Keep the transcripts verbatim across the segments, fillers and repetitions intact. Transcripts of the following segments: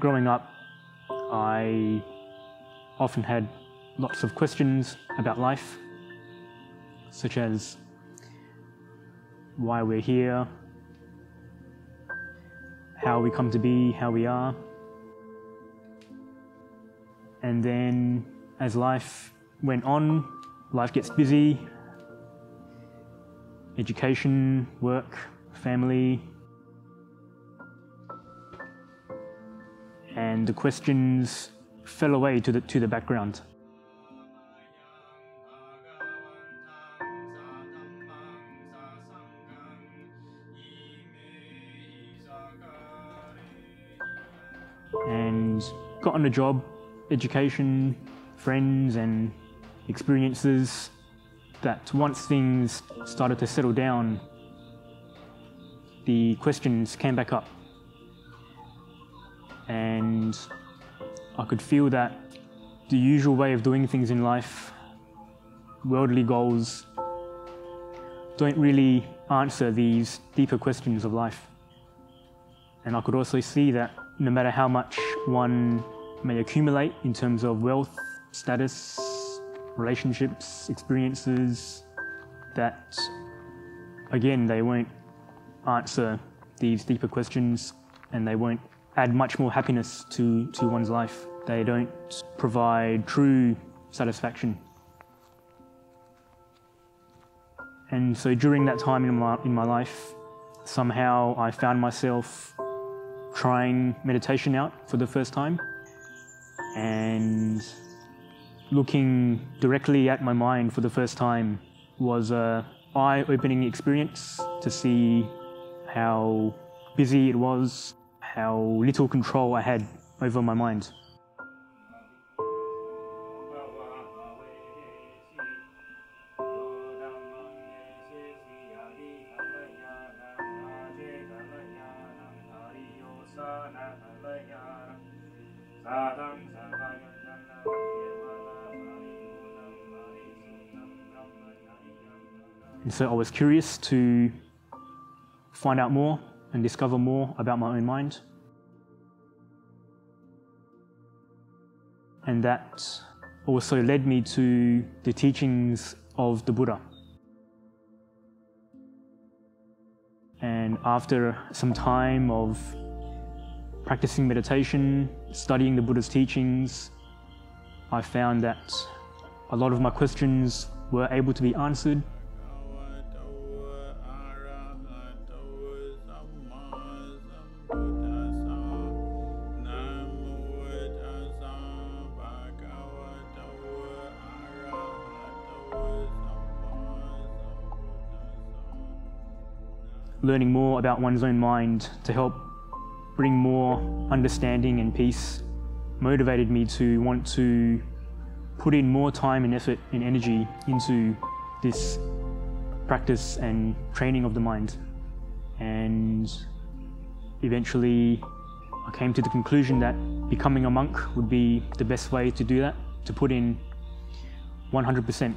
Growing up, I often had lots of questions about life, such as why we're here, how we come to be, how we are. And then as life went on, life gets busy, education, work, family, and the questions fell away to the, to the background. And got on a job, education, friends and experiences, that once things started to settle down, the questions came back up. And I could feel that the usual way of doing things in life, worldly goals, don't really answer these deeper questions of life. And I could also see that no matter how much one may accumulate in terms of wealth, status, relationships, experiences, that again, they won't answer these deeper questions and they won't add much more happiness to, to one's life. They don't provide true satisfaction. And so during that time in my, in my life, somehow I found myself trying meditation out for the first time and looking directly at my mind for the first time was an eye-opening experience to see how busy it was, how little control I had over my mind. And so I was curious to find out more and discover more about my own mind. And that also led me to the teachings of the Buddha. And after some time of practicing meditation, studying the Buddha's teachings, I found that a lot of my questions were able to be answered. Learning more about one's own mind to help bring more understanding and peace motivated me to want to put in more time and effort and energy into this practice and training of the mind. And eventually I came to the conclusion that becoming a monk would be the best way to do that, to put in one hundred percent.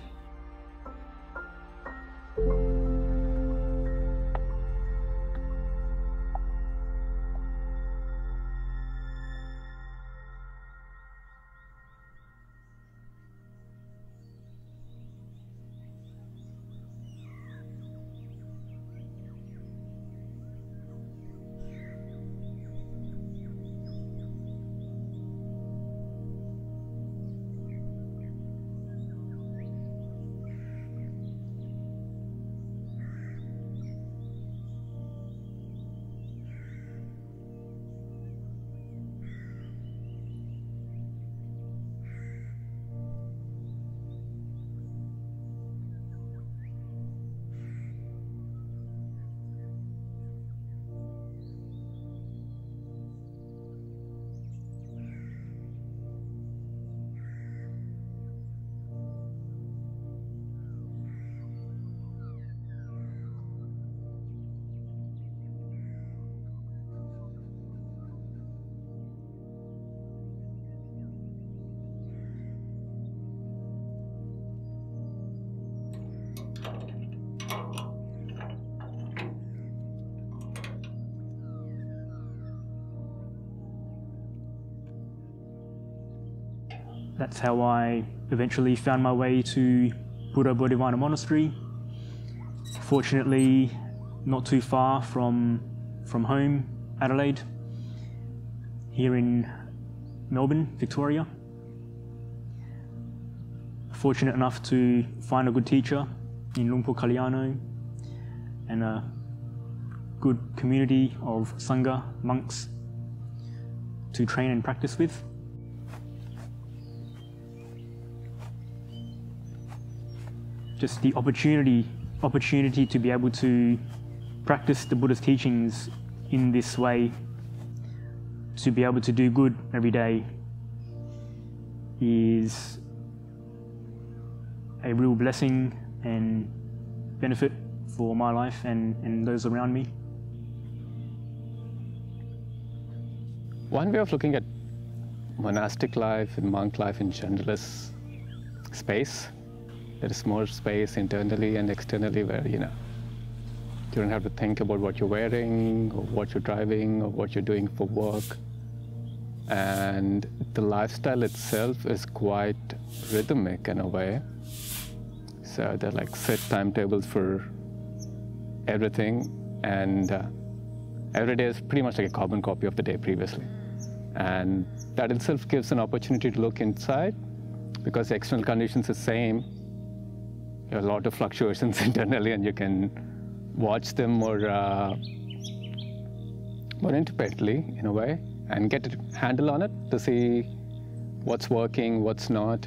That's how I eventually found my way to Buddha Bodhivana Monastery. Fortunately, not too far from, from home, Adelaide, here in Melbourne, Victoria. Fortunate enough to find a good teacher in Lumpur Kalyano and a good community of Sangha monks to train and practice with. Just the opportunity, opportunity to be able to practice the Buddha's teachings in this way, to be able to do good every day, is a real blessing and benefit for my life and, and those around me. One way of looking at monastic life and monk life in general is space. There is more space internally and externally where, you know, you don't have to think about what you're wearing or what you're driving or what you're doing for work. And the lifestyle itself is quite rhythmic in a way. So there are like set timetables for everything, and uh, every day is pretty much like a carbon copy of the day previously. And that itself gives an opportunity to look inside, because the external conditions are the same. There are a lot of fluctuations internally, and you can watch them more, uh, more intimately in a way, and get a handle on it to see what's working, what's not.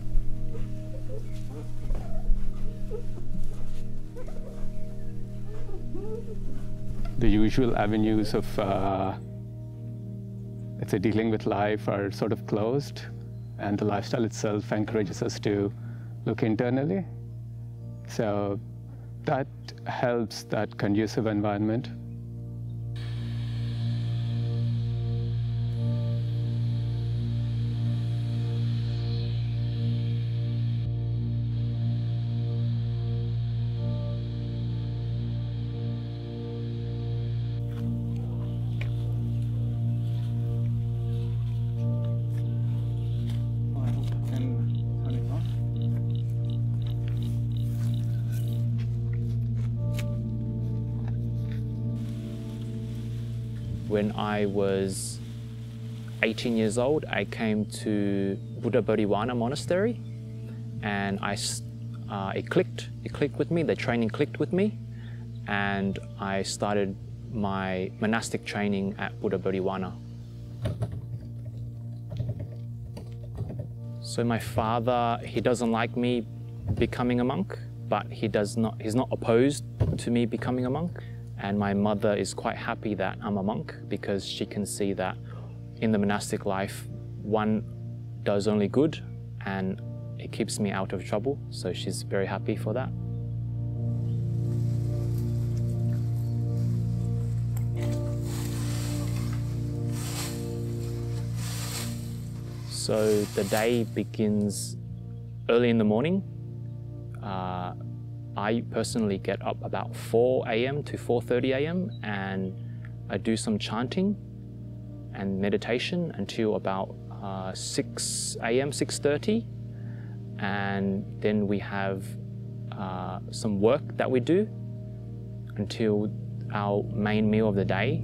The usual avenues of, uh, let's say, dealing with life are sort of closed, and the lifestyle itself encourages us to look internally. So that helps that conducive environment. When I was eighteen years old, I came to Buddha Bodhivana Monastery, and I, uh, it clicked, it clicked with me, the training clicked with me, and I started my monastic training at Buddha Bodhivana. So my father, he doesn't like me becoming a monk, but he does not, he's not opposed to me becoming a monk. And my mother is quite happy that I'm a monk, because she can see that in the monastic life, one does only good and it keeps me out of trouble. So she's very happy for that. So the day begins early in the morning. Uh, I personally get up about four A M to four thirty A M and I do some chanting and meditation until about uh, six A M, six thirty, and then we have uh, some work that we do until our main meal of the day.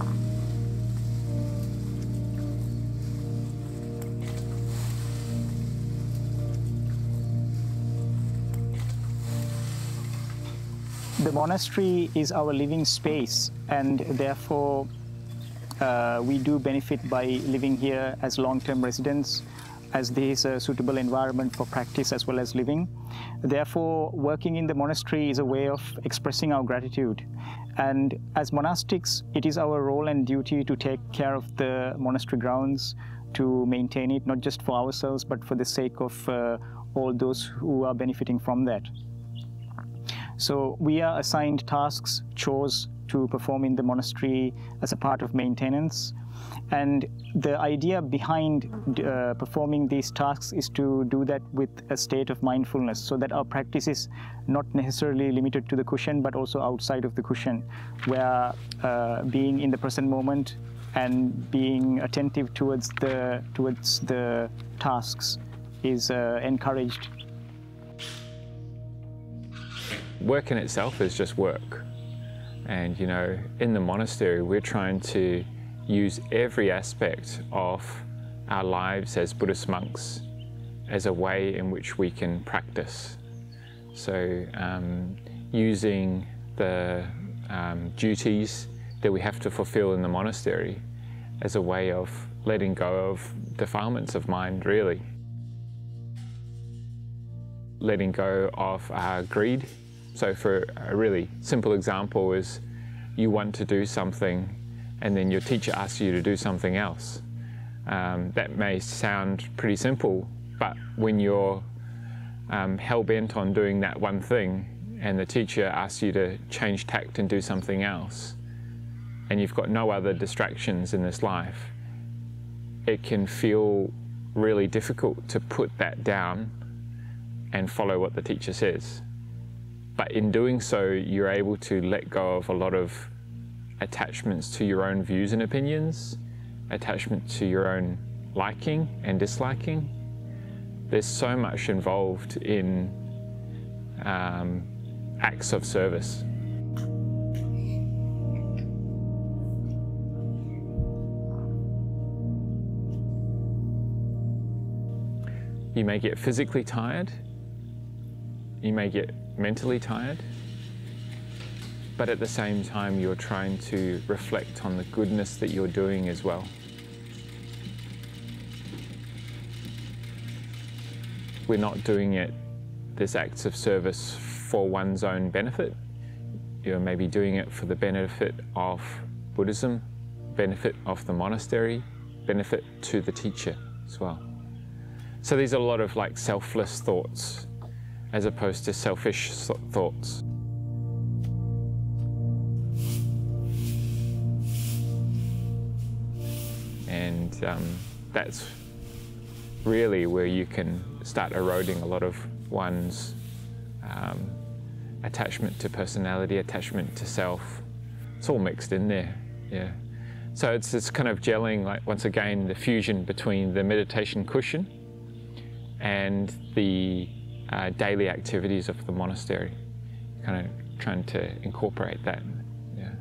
The monastery is our living space, and therefore uh, we do benefit by living here as long-term residents, as there is a suitable environment for practice as well as living. Therefore, working in the monastery is a way of expressing our gratitude. And as monastics, it is our role and duty to take care of the monastery grounds, to maintain it, not just for ourselves, but for the sake of uh, all those who are benefiting from that. So we are assigned tasks, chores to perform in the monastery as a part of maintenance. And the idea behind uh, performing these tasks is to do that with a state of mindfulness, so that our practice is not necessarily limited to the cushion, but also outside of the cushion, where uh, being in the present moment and being attentive towards the, towards the tasks is uh, encouraged. Work in itself is just work. And, you know, in the monastery, we're trying to use every aspect of our lives as Buddhist monks as a way in which we can practice. So um, using the um, duties that we have to fulfill in the monastery as a way of letting go of defilements of mind, really. Letting go of uh, greed. So for a really simple example is you want to do something and then your teacher asks you to do something else. Um, that may sound pretty simple, but when you're um, hell-bent on doing that one thing and the teacher asks you to change tact and do something else, and you've got no other distractions in this life, it can feel really difficult to put that down and follow what the teacher says. But in doing so, you're able to let go of a lot of attachments to your own views and opinions, attachment to your own liking and disliking. There's so much involved in um, acts of service. You may get physically tired, you may get mentally tired, but at the same time you're trying to reflect on the goodness that you're doing as well. We're not doing it, this acts of service, for one's own benefit. You're maybe doing it for the benefit of Buddhism, benefit of the monastery, benefit to the teacher as well. So these are a lot of like selfless thoughts as opposed to selfish thoughts. And um, that's really where you can start eroding a lot of one's um, attachment to personality, attachment to self. It's all mixed in there, yeah. So it's this kind of gelling, like once again, the fusion between the meditation cushion and the uh, daily activities of the monastery, kind of trying to incorporate that, yeah.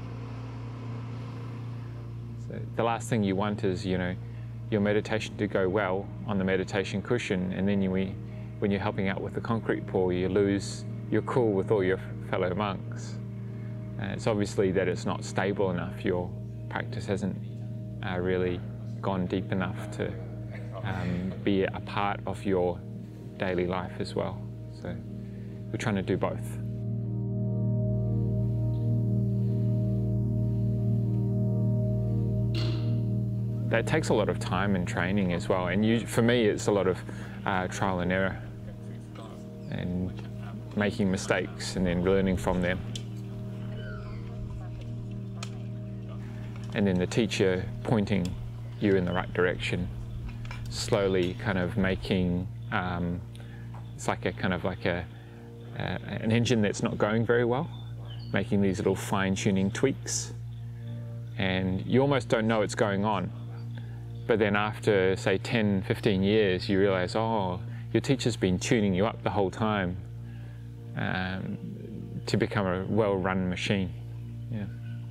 So the last thing you want is, you know, your meditation to go well on the meditation cushion, and then you, when you're helping out with the concrete pour, you lose your cool with all your fellow monks. Uh, it's obviously that it's not stable enough. Your practice hasn't uh, really gone deep enough to um, be a part of your daily life as well. So we're trying to do both. That takes a lot of time and training as well, and you, for me it's a lot of uh, trial and error and making mistakes and then learning from them. And then the teacher pointing you in the right direction, slowly kind of making, um, it's like a kind of like a, uh, an engine that's not going very well, making these little fine-tuning tweaks, and you almost don't know what's going on. But then after, say, ten, fifteen years, you realize, oh, your teacher's been tuning you up the whole time um, to become a well-run machine. Yeah.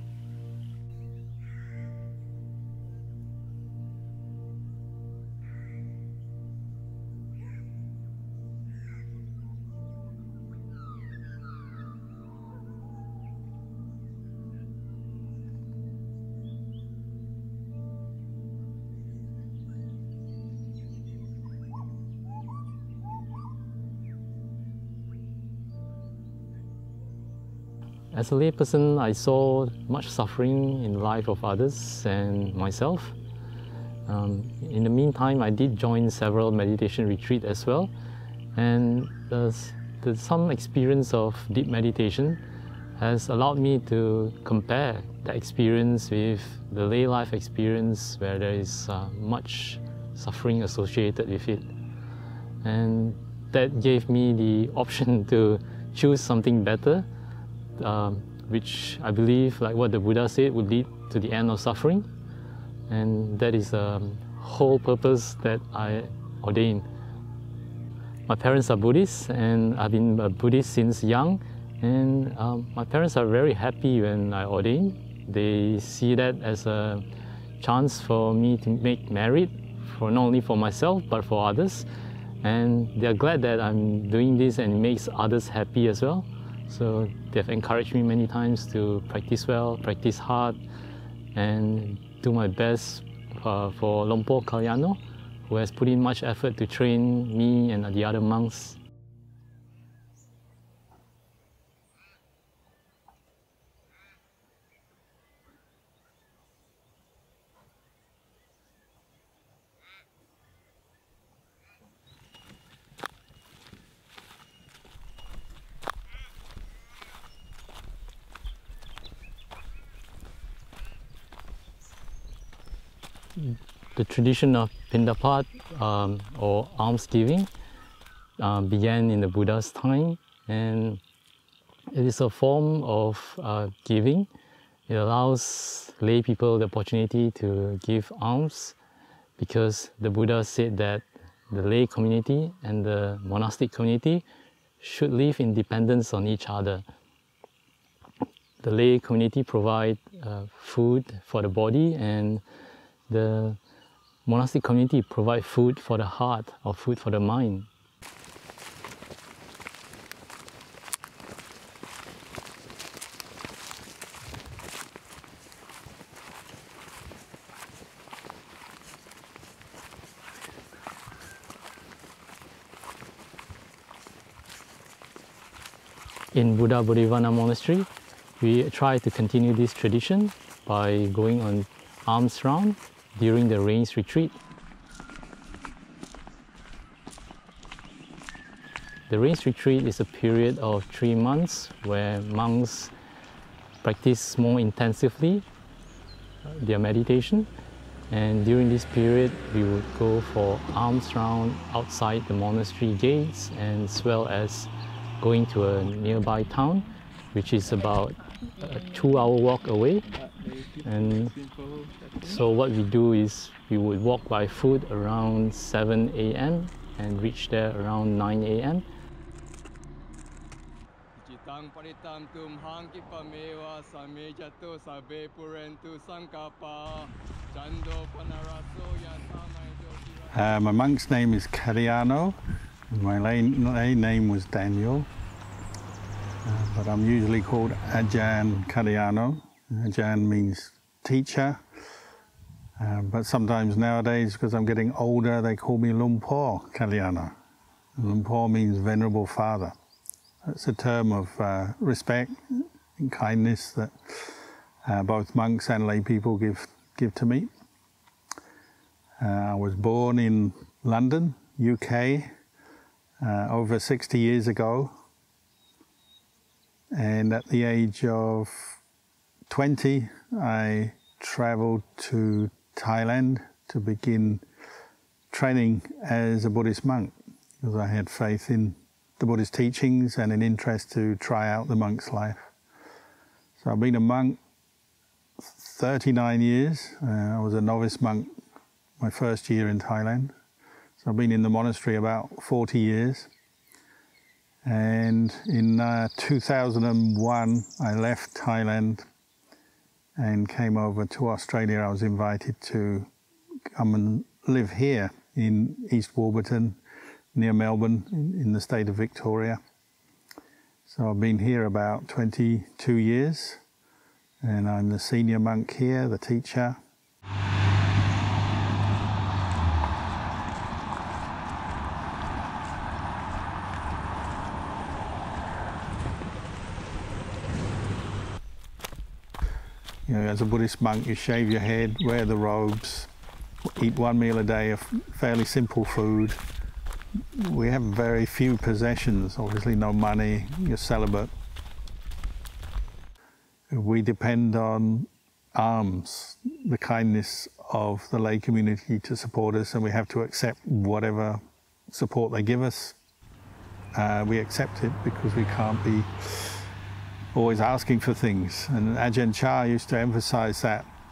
As a layperson, I saw much suffering in the life of others and myself. Um, in the meantime, I did join several meditation retreats as well, and there's, there's some experience of deep meditation has allowed me to compare that experience with the lay life experience where there is uh, much suffering associated with it. And that gave me the option to choose something better, Um, which I believe, like what the Buddha said, would lead to the end of suffering. and that is the whole purpose that I ordained. My parents are Buddhists, and I've been a Buddhist since young, and um, my parents are very happy when I ordained. They see that as a chance for me to make merit, for not only for myself but for others, and they're glad that I'm doing this and it makes others happy as well. So they've encouraged me many times to practice well, practice hard, and do my best uh, for Lompo Kalyano, who has put in much effort to train me and the other monks. The tradition of Pindapat, um, or almsgiving, uh, began in the Buddha's time, and it is a form of uh, giving. It allows lay people the opportunity to give alms, because the Buddha said that the lay community and the monastic community should live in dependence on each other. The lay community provide uh, food for the body, and the monastic community provide food for the heart, or food for the mind. In Buddha Bodhivana Monastery, we try to continue this tradition by going on almsround during the rains retreat. The rains retreat is a period of three months where monks practice more intensively their meditation, and during this period we would go for almsround outside the monastery gates, and as well as going to a nearby town, which is about a two-hour walk away. And so what we do is we would walk by foot around seven A M and reach there around nine A M Uh, my monk's name is Kalyano. My lay, lay name was Daniel, uh, but I'm usually called Ajahn Kalyano. Ajahn means teacher, uh, but sometimes nowadays, because I'm getting older, they call me Lompo Kalyano. Lompo means venerable father. It's a term of uh, respect and kindness that uh, both monks and lay people give, give to me. Uh, I was born in London, U K, uh, over sixty years ago, and at the age of twenty, I travelled to Thailand to begin training as a Buddhist monk, because I had faith in the Buddhist teachings and an interest to try out the monk's life. So I've been a monk thirty-nine years. Uh, I was a novice monk my first year in Thailand. So I've been in the monastery about forty years. And in uh, two thousand one, I left Thailand and came over to Australia. I was invited to come and live here in East Warburton, near Melbourne, in, in the state of Victoria. So I've been here about twenty-two years, and I'm the senior monk here, the teacher. You know, as a Buddhist monk, you shave your head, wear the robes, eat one meal a day of fairly simple food. We have very few possessions, obviously no money, you're celibate. We depend on alms, the kindness of the lay community to support us, and we have to accept whatever support they give us. Uh, we accept it because we can't be always asking for things. And Ajahn Chah used to emphasize that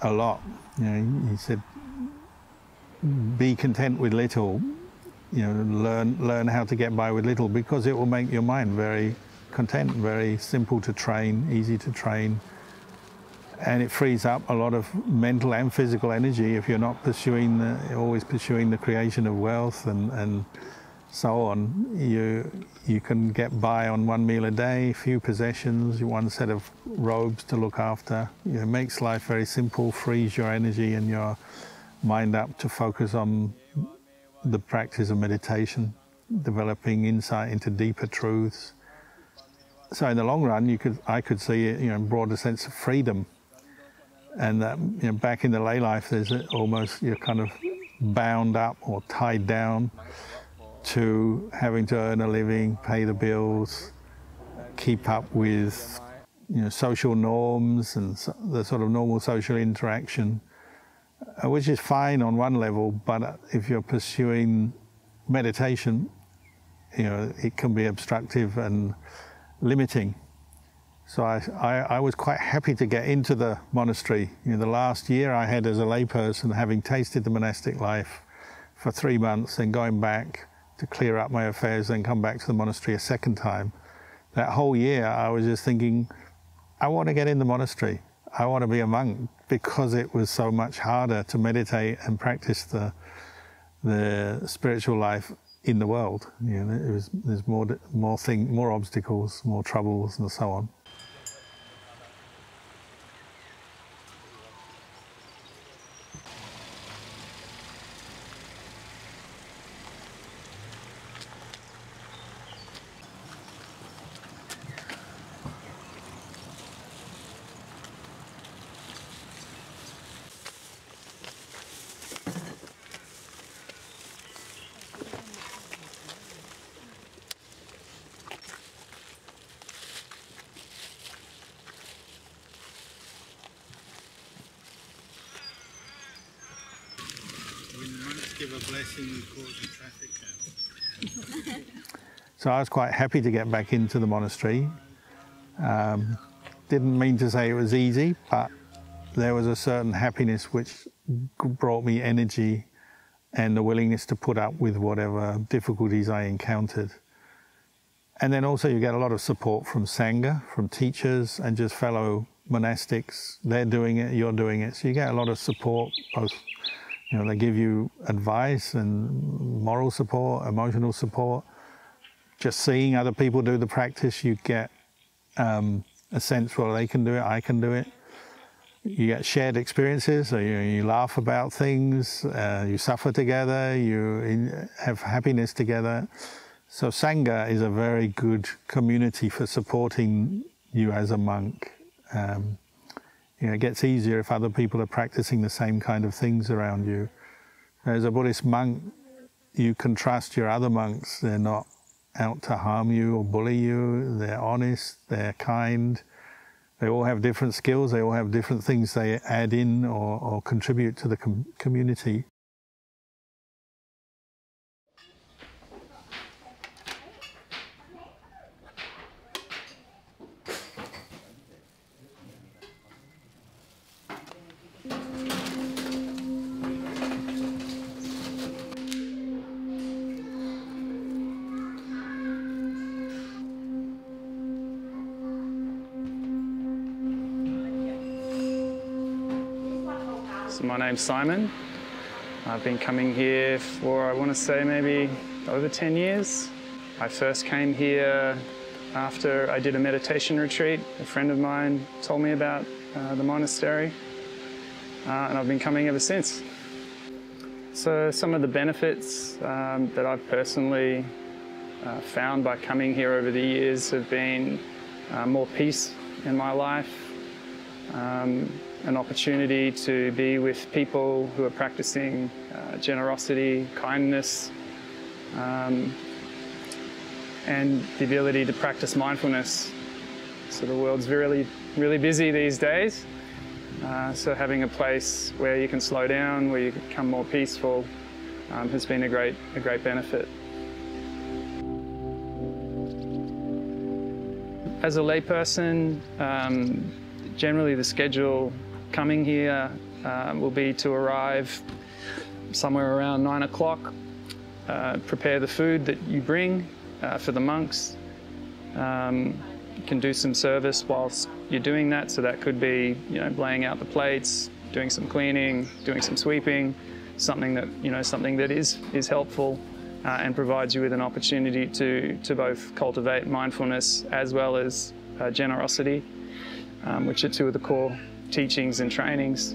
a lot. You know, he said, be content with little, you know, learn, learn how to get by with little, because it will make your mind very content, very simple to train, easy to train. And it frees up a lot of mental and physical energy if you're not pursuing, the, always pursuing the creation of wealth and, and so on. You, you can get by on one meal a day, few possessions, one set of robes to look after. You know, it makes life very simple, frees your energy and your mind up to focus on the practice of meditation, developing insight into deeper truths. So in the long run, you could, I could see it, you know, broader sense of freedom. And that, you know, back in the lay life, there's almost, you're kind of bound up or tied down to having to earn a living, pay the bills, keep up with, you know, social norms and the sort of normal social interaction, which is fine on one level, but if you're pursuing meditation, you know, it can be obstructive and limiting. So I, I, I was quite happy to get into the monastery. You know, the last year I had as a layperson, having tasted the monastic life for three months, then going back to clear up my affairs, then come back to the monastery a second time. That whole year I was just thinking, I want to get in the monastery. I want to be a monk, because it was so much harder to meditate and practice the, the spiritual life in the world. You know, it was, there's more, more, thing, more obstacles, more troubles and so on. Give a blessing, you cause a traffic jam. So I was quite happy to get back into the monastery. Um, didn't mean to say it was easy, but there was a certain happiness which brought me energy and the willingness to put up with whatever difficulties I encountered. And then also you get a lot of support from Sangha, from teachers and just fellow monastics. They're doing it, you're doing it. So you get a lot of support, both, you know, they give you advice and moral support, emotional support. Just seeing other people do the practice, you get um, a sense, well, they can do it, I can do it. You get shared experiences, so you, you laugh about things, uh, you suffer together, you have happiness together. So Sangha is a very good community for supporting you as a monk. Um, you know, it gets easier if other people are practicing the same kind of things around you. As a Buddhist monk, you can trust your other monks. They're not out to harm you or bully you. They're honest, they're kind. They all have different skills, they all have different things they add in or, or contribute to the com community. So my name's Simon. I've been coming here for, I want to say, maybe over ten years. I first came here after I did a meditation retreat. A friend of mine told me about uh, the monastery, uh, and I've been coming ever since. So some of the benefits um, that I've personally uh, found by coming here over the years have been uh, more peace in my life, um, an opportunity to be with people who are practicing uh, generosity, kindness, um, and the ability to practice mindfulness. So the world's really, really busy these days. Uh, so having a place where you can slow down, where you can become more peaceful, um, has been a great, a great benefit. As a layperson, um, generally the schedule coming here uh, will be to arrive somewhere around nine o'clock, uh, prepare the food that you bring uh, for the monks. Um, you can do some service whilst you're doing that, so that could be, you know, laying out the plates, doing some cleaning, doing some sweeping, something that, you know, something that is, is helpful uh, and provides you with an opportunity to, to both cultivate mindfulness as well as uh, generosity, um, which are two of the core teachings and trainings.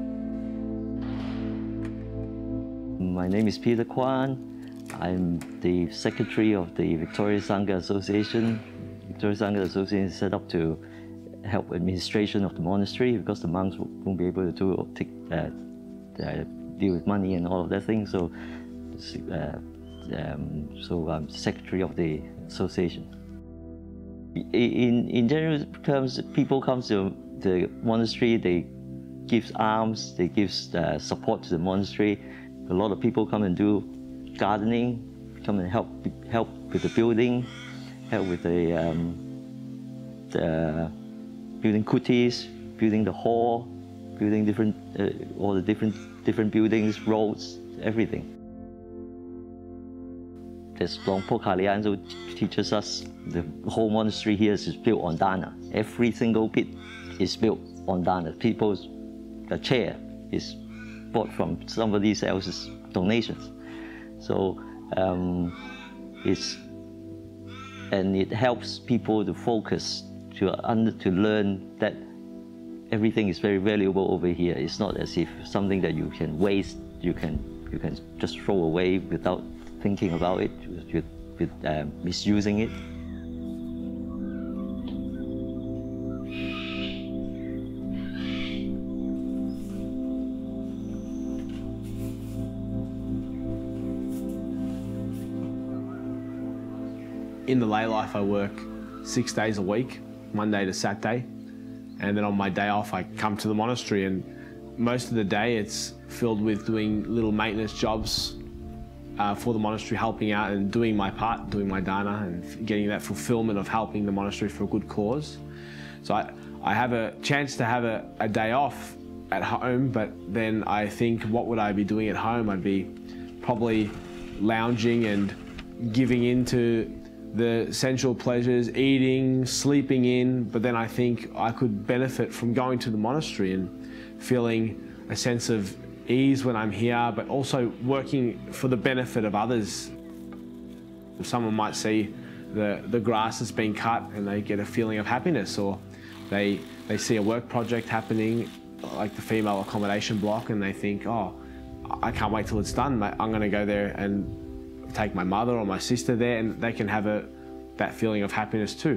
My name is Peter Kwan. I'm the secretary of the Victoria Sangha Association. Victoria Sangha Association is set up to help administration of the monastery because the monks won't be able to do, take, uh, uh, deal with money and all of that thing. So, uh, um, so I'm secretary of the association. In in general terms, people come to the monastery. They give alms. They give uh, support to the monastery. A lot of people come and do gardening, come and help help with the building, help with the, um, the building kutis, building the hall, building different uh, all the different different buildings, roads, everything. As Longpo Kalyano teaches us, the whole monastery here is built on dana. Every single bit is built on dana. People's the chair is bought from somebody else's donations. So um, it's and it helps people to focus, to under to learn that everything is very valuable over here. It's not as if something that you can waste, you can you can just throw away without thinking about it, with, with uh, misusing it. In the lay life, I work six days a week, Monday to Saturday, and then on my day off, I come to the monastery, and most of the day it's filled with doing little maintenance jobs uh, for the monastery, helping out and doing my part, doing my dana, and getting that fulfillment of helping the monastery for a good cause. So I, I have a chance to have a, a day off at home, but then I think, what would I be doing at home? I'd be probably lounging and giving into the sensual pleasures, eating, sleeping in, but then I think I could benefit from going to the monastery and feeling a sense of ease when I'm here, but also working for the benefit of others. Someone might see the, the grass that's been cut and they get a feeling of happiness, or they, they see a work project happening, like the female accommodation block, and they think, oh, I can't wait till it's done. I'm gonna go there and take my mother or my sister there, and they can have a, that feeling of happiness too.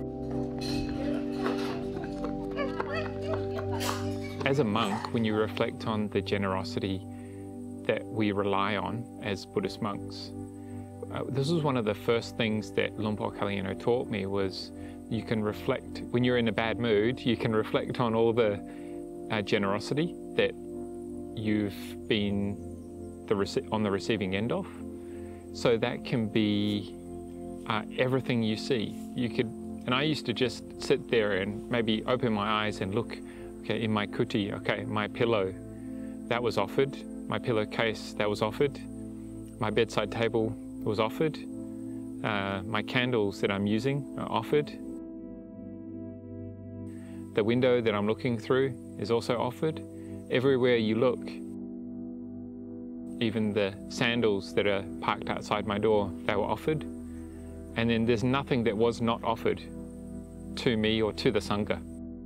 As a monk, when you reflect on the generosity that we rely on as Buddhist monks, uh, this was one of the first things that Longpo Kalyano taught me, was you can reflect, when you're in a bad mood, you can reflect on all the uh, generosity that you've been the on the receiving end of. So that can be uh, everything you see. You could, and I used to just sit there and maybe open my eyes and look, okay, in my kuti, okay, my pillow, that was offered. My pillowcase, that was offered. My bedside table was offered. Uh, my candles that I'm using are offered. The window that I'm looking through is also offered. Everywhere you look, even the sandals that are parked outside my door, they were offered. And then there's nothing that was not offered to me or to the Sangha.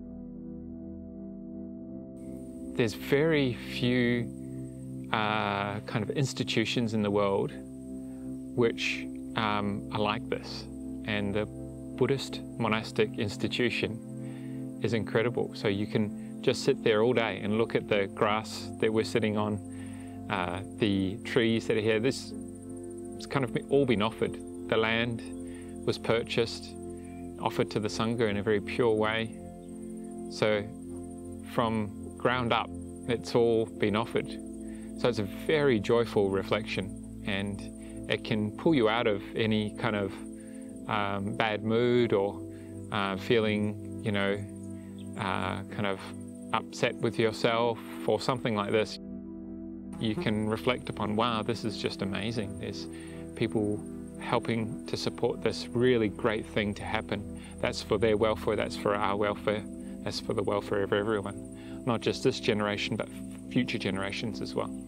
There's very few uh, kind of institutions in the world which um, are like this. And the Buddhist monastic institution is incredible. So you can just sit there all day and look at the grass that we're sitting on, Uh, the trees that are here. This has kind of all been offered. The land was purchased, offered to the Sangha in a very pure way. So from ground up, it's all been offered. So it's a very joyful reflection, and it can pull you out of any kind of um, bad mood or uh, feeling, you know, uh, kind of upset with yourself or something like this, you can reflect upon, wow, this is just amazing. There's people helping to support this really great thing to happen. That's for their welfare, that's for our welfare, that's for the welfare of everyone. Not just this generation, but future generations as well.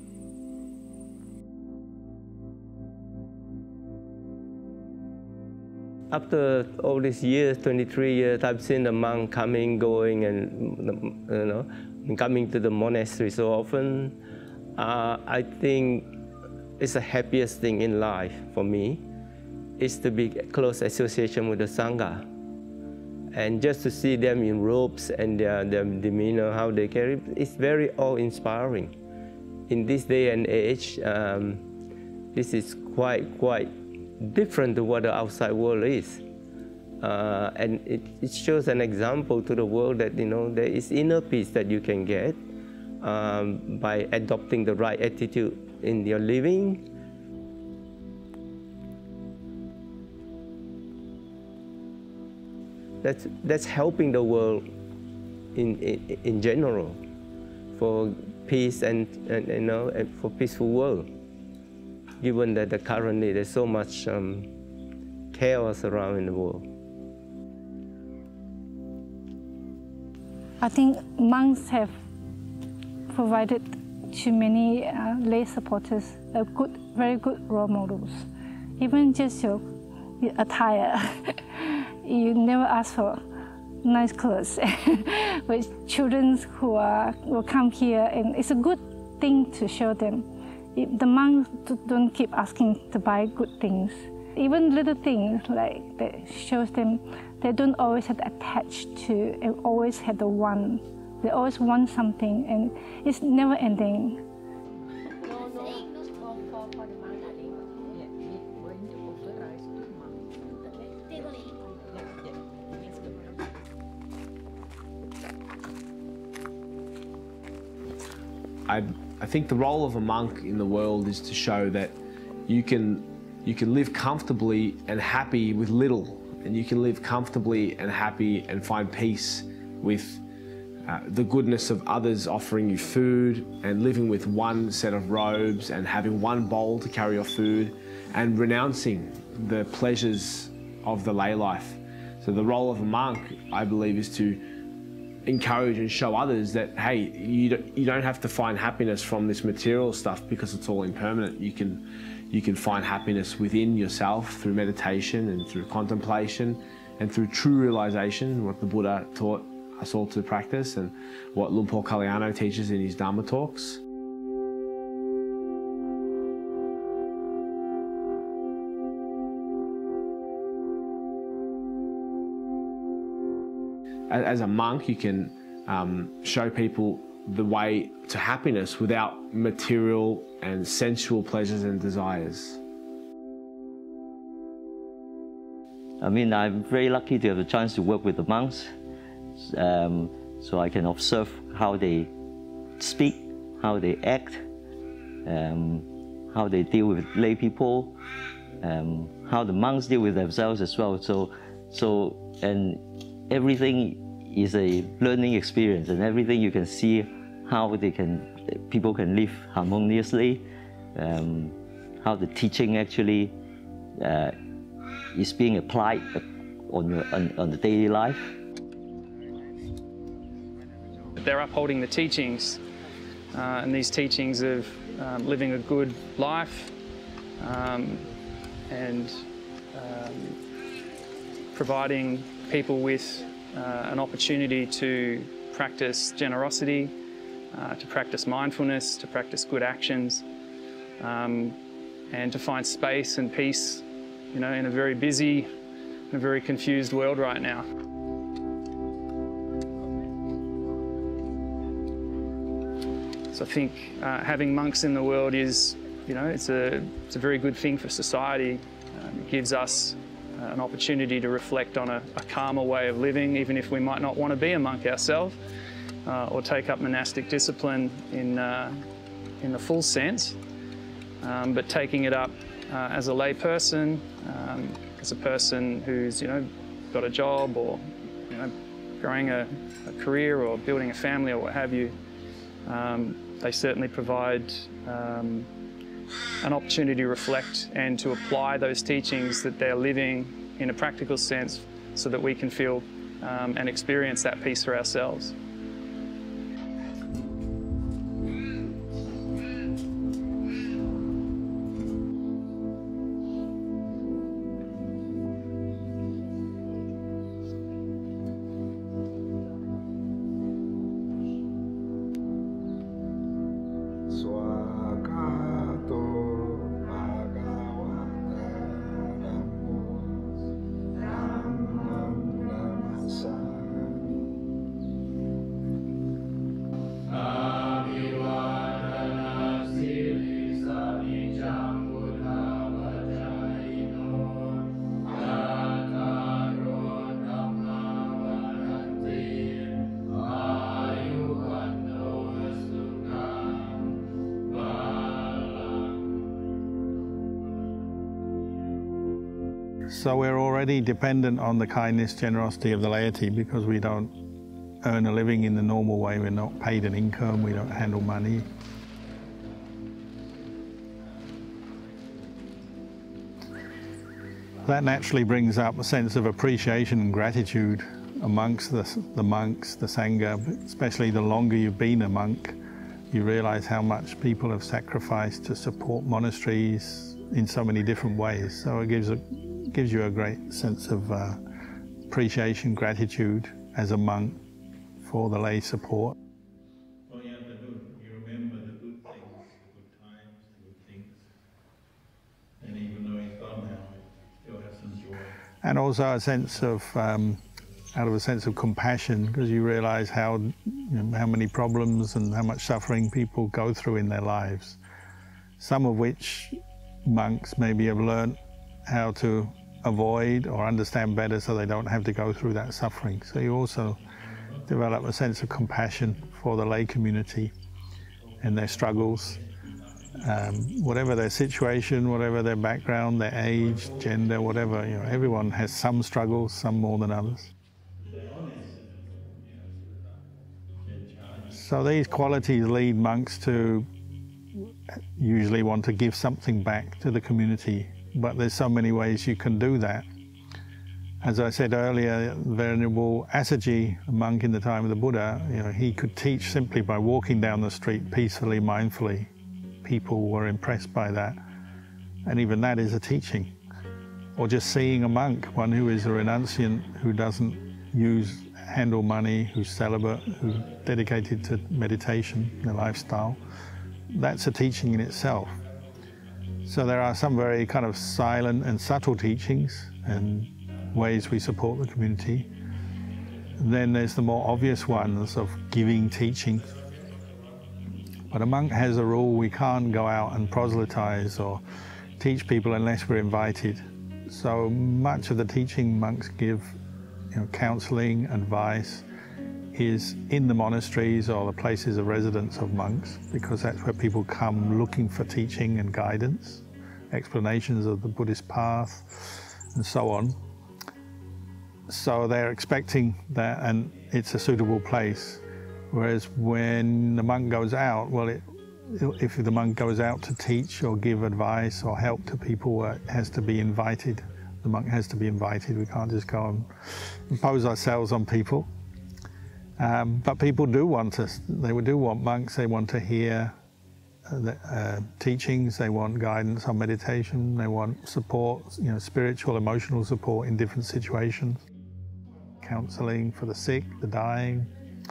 After all these years, twenty-three years, I've seen the monk coming, going, and you know, coming to the monastery so often. Uh, I think it's the happiest thing in life for me, is to be close association with the Sangha. And just to see them in robes and their, their demeanor, how they carry, it's very awe-inspiring. In this day and age, um, this is quite, quite different to what the outside world is. Uh, and it, it shows an example to the world that, you know, there is inner peace that you can get um, by adopting the right attitude in your living. That's, that's helping the world in, in, in general for peace and, and, you know, and for peaceful world. Given that the currently there's so much um, chaos around in the world. I think monks have provided to many uh, lay supporters a good, very good role models. Even just your, your attire, you never ask for nice clothes. But children who are, will come here, and it's a good thing to show them. The monks don't keep asking to buy good things. Even little things like that shows them they don't always have to attach to and always have the one. They always want something, and it's never ending. I, I think the role of a monk in the world is to show that you can, you can live comfortably and happy with little, and you can live comfortably and happy and find peace with uh, the goodness of others offering you food, and living with one set of robes and having one bowl to carry your food, and renouncing the pleasures of the lay life. So the role of a monk, I believe, is to encourage and show others that, hey, you don't, you don't have to find happiness from this material stuff because it's all impermanent. You can, you can find happiness within yourself through meditation and through contemplation and through true realization, what the Buddha taught us all to practice and what Lumpur Kalyano teaches in his Dhamma talks. As a monk, you can um, show people the way to happiness without material and sensual pleasures and desires. I mean, I'm very lucky to have the chance to work with the monks, um, so I can observe how they speak, how they act, um, how they deal with lay people, um, how the monks deal with themselves as well. So, so and everything is a learning experience, and everything you can see how they can, people can live harmoniously, um, how the teaching actually uh, is being applied on, your, on, on the daily life. They're upholding the teachings, uh, and these teachings of um, living a good life um, and um, providing people with uh, an opportunity to practice generosity, uh, to practice mindfulness, to practice good actions, um, and to find space and peace, you know, in a very busy, in a very confused world right now. So I think uh, having monks in the world is, you know, it's a, it's a very good thing for society. Um, it gives us uh, an opportunity to reflect on a, a calmer way of living, even if we might not want to be a monk ourselves, uh, or take up monastic discipline in, uh, in the full sense, um, but taking it up uh, as a lay person, um, as a person who's, you know, got a job or, you know, growing a, a career or building a family or what have you, um, they certainly provide um, an opportunity to reflect and to apply those teachings that they're living in a practical sense so that we can feel um, and experience that peace for ourselves. So we're already dependent on the kindness, generosity of the laity because we don't earn a living in the normal way. We're not paid an income, we don't handle money. That naturally brings up a sense of appreciation and gratitude amongst the, the monks, the Sangha, especially the longer you've been a monk. You realize how much people have sacrificed to support monasteries in so many different ways. So it gives a gives you a great sense of uh, appreciation, gratitude as a monk for the lay support. Well, you have to do, you remember the good things, the good times, the good things. And even though he's gone now, you still have some joy. And also a sense of, um, out of a sense of compassion, because you realize how, you know, how many problems and how much suffering people go through in their lives. Some of which monks maybe have learnt how to avoid or understand better so they don't have to go through that suffering. So you also develop a sense of compassion for the lay community and their struggles. Um, whatever their situation, whatever their background, their age, gender, whatever, you know, everyone has some struggles, some more than others. So these qualities lead monks to usually want to give something back to the community. But there's so many ways you can do that. As I said earlier, Venerable Assaji, a monk in the time of the Buddha, you know, he could teach simply by walking down the street peacefully, mindfully. People were impressed by that. And even that is a teaching. Or just seeing a monk, one who is a renunciant, who doesn't use, handle money, who's celibate, who's dedicated to meditation, the lifestyle. That's a teaching in itself. So there are some very kind of silent and subtle teachings and ways we support the community. And then there's the more obvious ones of giving teaching. But a monk has a rule: we can't go out and proselytize or teach people unless we're invited. So much of the teaching monks give, you know, counseling, advice, is in the monasteries or the places of residence of monks, because that's where people come looking for teaching and guidance, explanations of the Buddhist path, and so on. So they're expecting that, and it's a suitable place. Whereas when the monk goes out, well, it, if the monk goes out to teach or give advice or help to people, it has to be invited. The monk has to be invited. We can't just go and impose ourselves on people. Um, but people do want us, they do want monks, they want to hear uh, the, uh, teachings, they want guidance on meditation, they want support, you know, spiritual, emotional support in different situations. Counselling for the sick, the dying.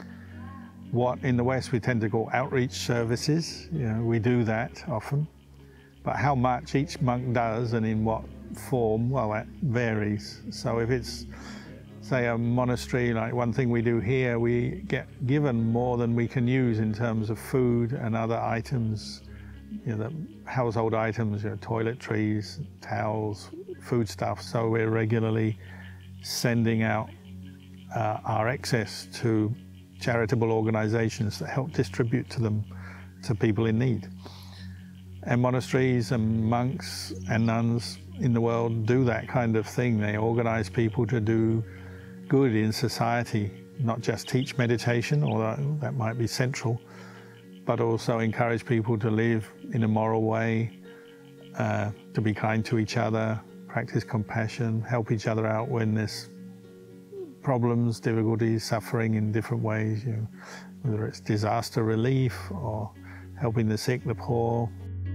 What in the West we tend to call outreach services, you know, we do that often. But how much each monk does and in what form, well, that varies. So if it's, say, a monastery, like one thing we do here, we get given more than we can use in terms of food and other items, you know, the household items, you know, toiletries, towels, foodstuff. So we're regularly sending out uh, our excess to charitable organizations that help distribute to them, to people in need. And monasteries and monks and nuns in the world do that kind of thing. They organize people to do good in society, not just teach meditation, although that might be central, but also encourage people to live in a moral way, uh, to be kind to each other, practice compassion, help each other out when there's problems, difficulties, suffering in different ways, you know, whether it's disaster relief or helping the sick, the poor.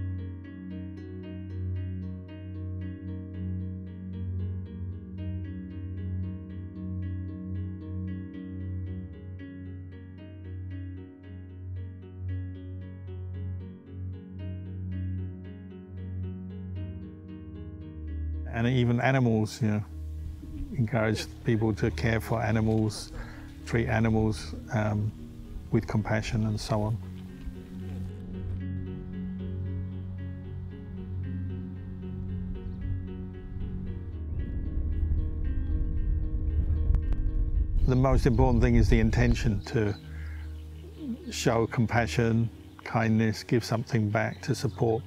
And even animals, you know, encourage people to care for animals, treat animals um, with compassion and so on. The most important thing is the intention to show compassion, kindness, give something back to support.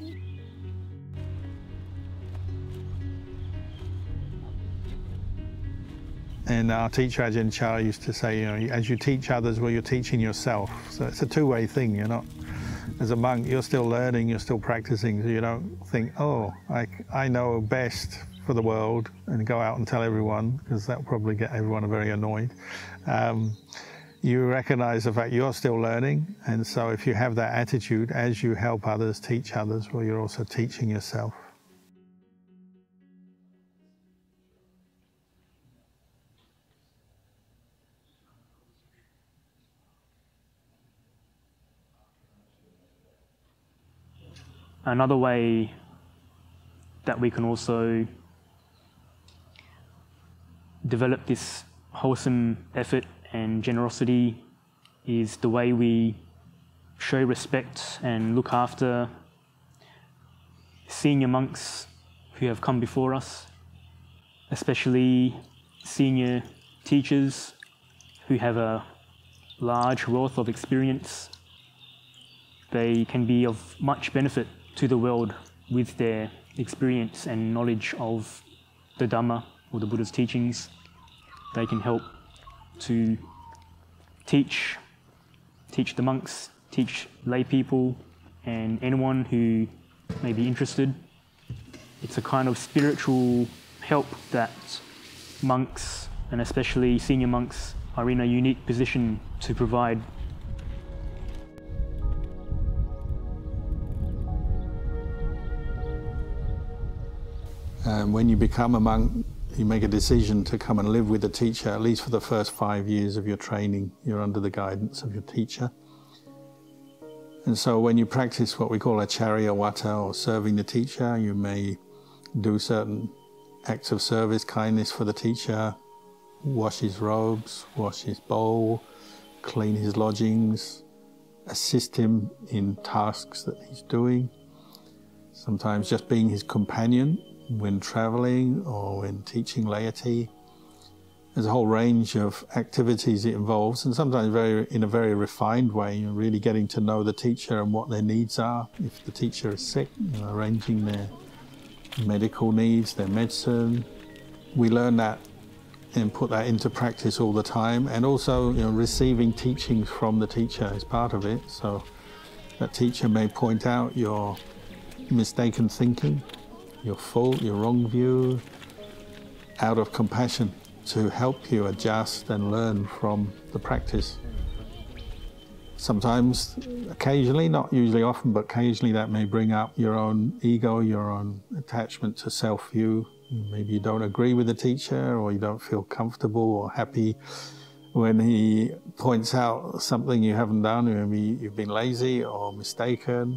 And our teacher Ajahn Chah used to say, you know, as you teach others, well, you're teaching yourself. So it's a two-way thing. You're not, as a monk, you're still learning, you're still practicing. So you don't think, oh, I, I know best for the world, and go out and tell everyone, because that will probably get everyone very annoyed. Um, you recognize the fact you're still learning, and so if you have that attitude, as you help others, teach others, well, you're also teaching yourself. Another way that we can also develop this wholesome effort and generosity is the way we show respect and look after senior monks who have come before us, especially senior teachers who have a large wealth of experience. They can be of much benefit to the world with their experience and knowledge of the Dhamma or the Buddha's teachings. They can help to teach, teach the monks, teach lay people, and anyone who may be interested. It's a kind of spiritual help that monks, and especially senior monks, are in a unique position to provide. Um, when you become a monk, you make a decision to come and live with the teacher, at least for the first five years of your training. You're under the guidance of your teacher. And so when you practice what we call acharya vata, or serving the teacher, you may do certain acts of service, kindness for the teacher, wash his robes, wash his bowl, clean his lodgings, assist him in tasks that he's doing. Sometimes just being his companion when traveling or when teaching laity. There's a whole range of activities it involves, and sometimes very in a very refined way, you know, really getting to know the teacher and what their needs are. If the teacher is sick, you know, arranging their medical needs, their medicine. We learn that and put that into practice all the time, and also, you know, receiving teachings from the teacher is part of it. So that teacher may point out your mistaken thinking, your fault, your wrong view, out of compassion, to help you adjust and learn from the practice. Sometimes, occasionally, not usually often, but occasionally that may bring up your own ego, your own attachment to self-view. Maybe you don't agree with the teacher, or you don't feel comfortable or happy when he points out something you haven't done. Maybe you've been lazy or mistaken,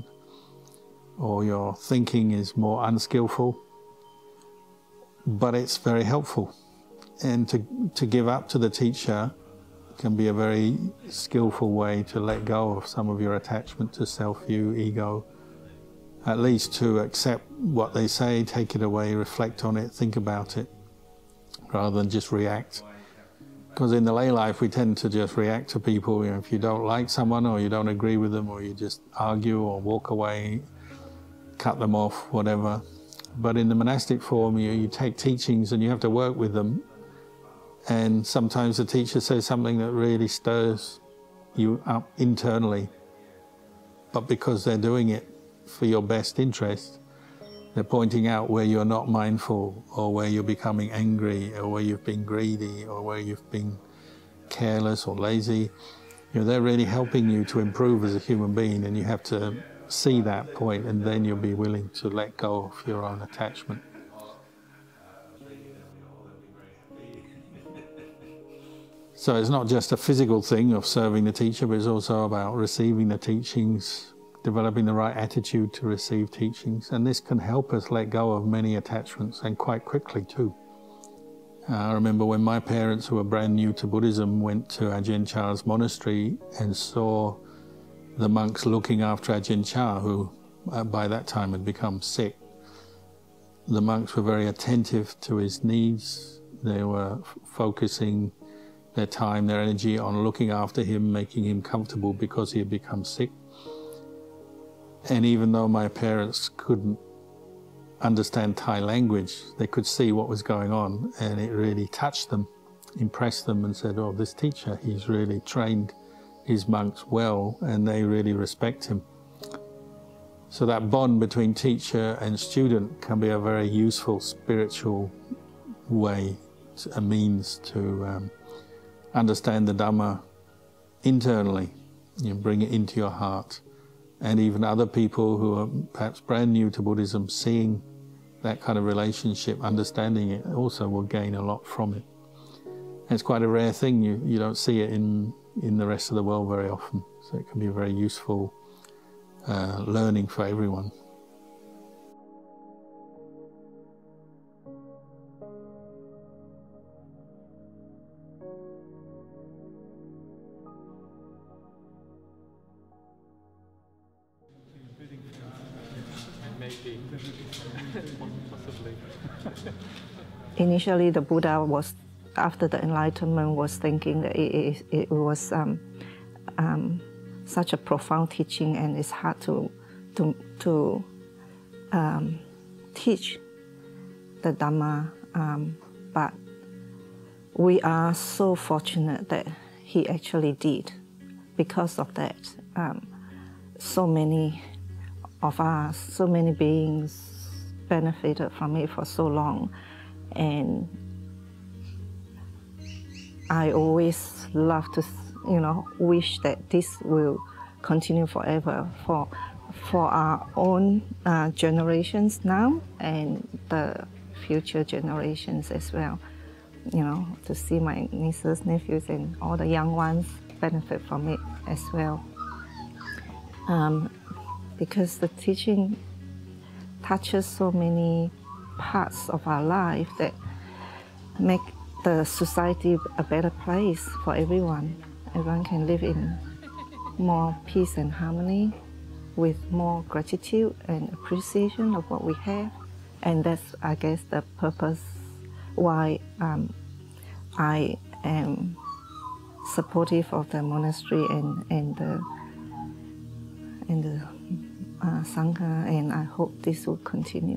or your thinking is more unskillful. But it's very helpful. And to, to give up to the teacher can be a very skillful way to let go of some of your attachment to self-view, ego. At least to accept what they say, take it away, reflect on it, think about it, rather than just react. Because in the lay life we tend to just react to people. You know, if you don't like someone, or you don't agree with them, or you just argue or walk away, cut them off, whatever. But in the monastic form, you, you take teachings and you have to work with them, And sometimes the teacher says something that really stirs you up internally, but because they're doing it for your best interest, they're pointing out where you're not mindful, or where you're becoming angry, or where you've been greedy, or where you've been careless or lazy. You know, they're really helping you to improve as a human being, and you have to see that point, and then you'll be willing to let go of your own attachment. So it's not just a physical thing of serving the teacher, but it's also about receiving the teachings, developing the right attitude to receive teachings, and this can help us let go of many attachments, and quite quickly too. Uh, I remember when my parents, who were brand new to Buddhism, went to Ajahn Chah's monastery and saw the monks looking after Ajahn Chah, who uh, by that time had become sick. The monks were very attentive to his needs. They were f focusing their time, their energy on looking after him, making him comfortable because he had become sick. And even though my parents couldn't understand Thai language, they could see what was going on, and it really touched them, impressed them, and said, oh, this teacher, he's really trained his monks well, and they really respect him. So that bond between teacher and student can be a very useful spiritual way, a means to um, understand the Dhamma internally, you know, bring it into your heart. And even other people who are perhaps brand new to Buddhism, seeing that kind of relationship, understanding it, also will gain a lot from it. And it's quite a rare thing. You, you don't see it in, in the rest of the world very often. So it can be a very useful uh, learning for everyone. Initially, the Buddha was, after the enlightenment, was thinking that it, it, it was um, um, such a profound teaching, and it's hard to to, to um, teach the Dhamma. Um, but we are so fortunate that he actually did. Because of that, um, so many of us, so many beings benefited from it for so long. And I always love to, you know, wish that this will continue forever for for our own uh, generations now and the future generations as well. You know, to see my nieces, nephews, and all the young ones benefit from it as well. Um, because the teaching touches so many parts of our life that make the society a better place for everyone. Everyone can live in more peace and harmony, with more gratitude and appreciation of what we have. And that's, I guess, the purpose why um, I am supportive of the monastery and, and the, and the uh, Sangha, and I hope this will continue.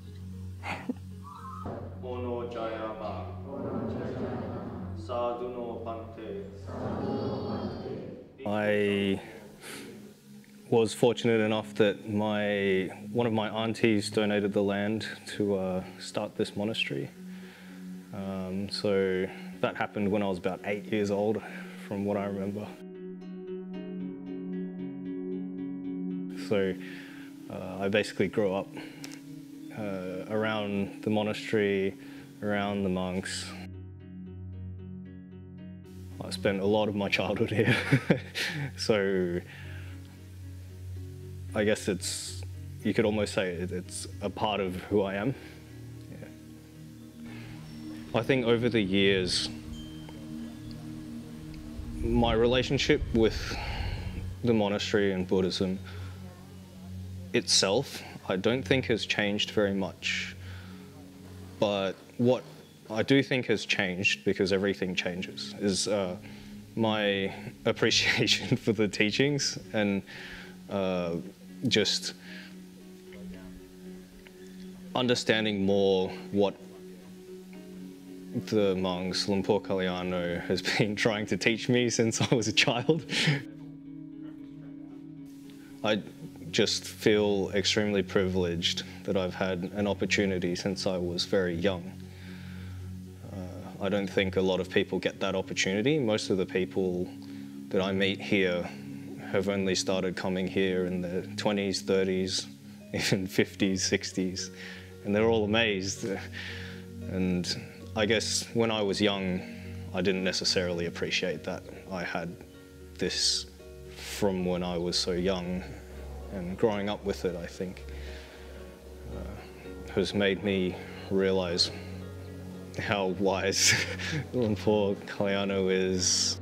I was fortunate enough that my one of my aunties donated the land to uh, start this monastery. Um, so that happened when I was about eight years old, from what I remember. So uh, I basically grew up uh, around the monastery, around the monks. I spent a lot of my childhood here. So I guess it's, you could almost say it, it's a part of who I am. Yeah. I think over the years, my relationship with the monastery and Buddhism itself, I don't think has changed very much. But what I do think has changed, because everything changes, is uh, my appreciation for the teachings and uh, just understanding more what the monks, Lumpur Kalyano, has been trying to teach me since I was a child. I just feel extremely privileged that I've had an opportunity since I was very young. Uh, I don't think a lot of people get that opportunity. Most of the people that I meet here have only started coming here in their twenties, thirties, even fifties, sixties, and they're all amazed. And I guess when I was young, I didn't necessarily appreciate that. I had this from when I was so young, and growing up with it, I think, uh, has made me realize how wise Lumpur Kalyano is,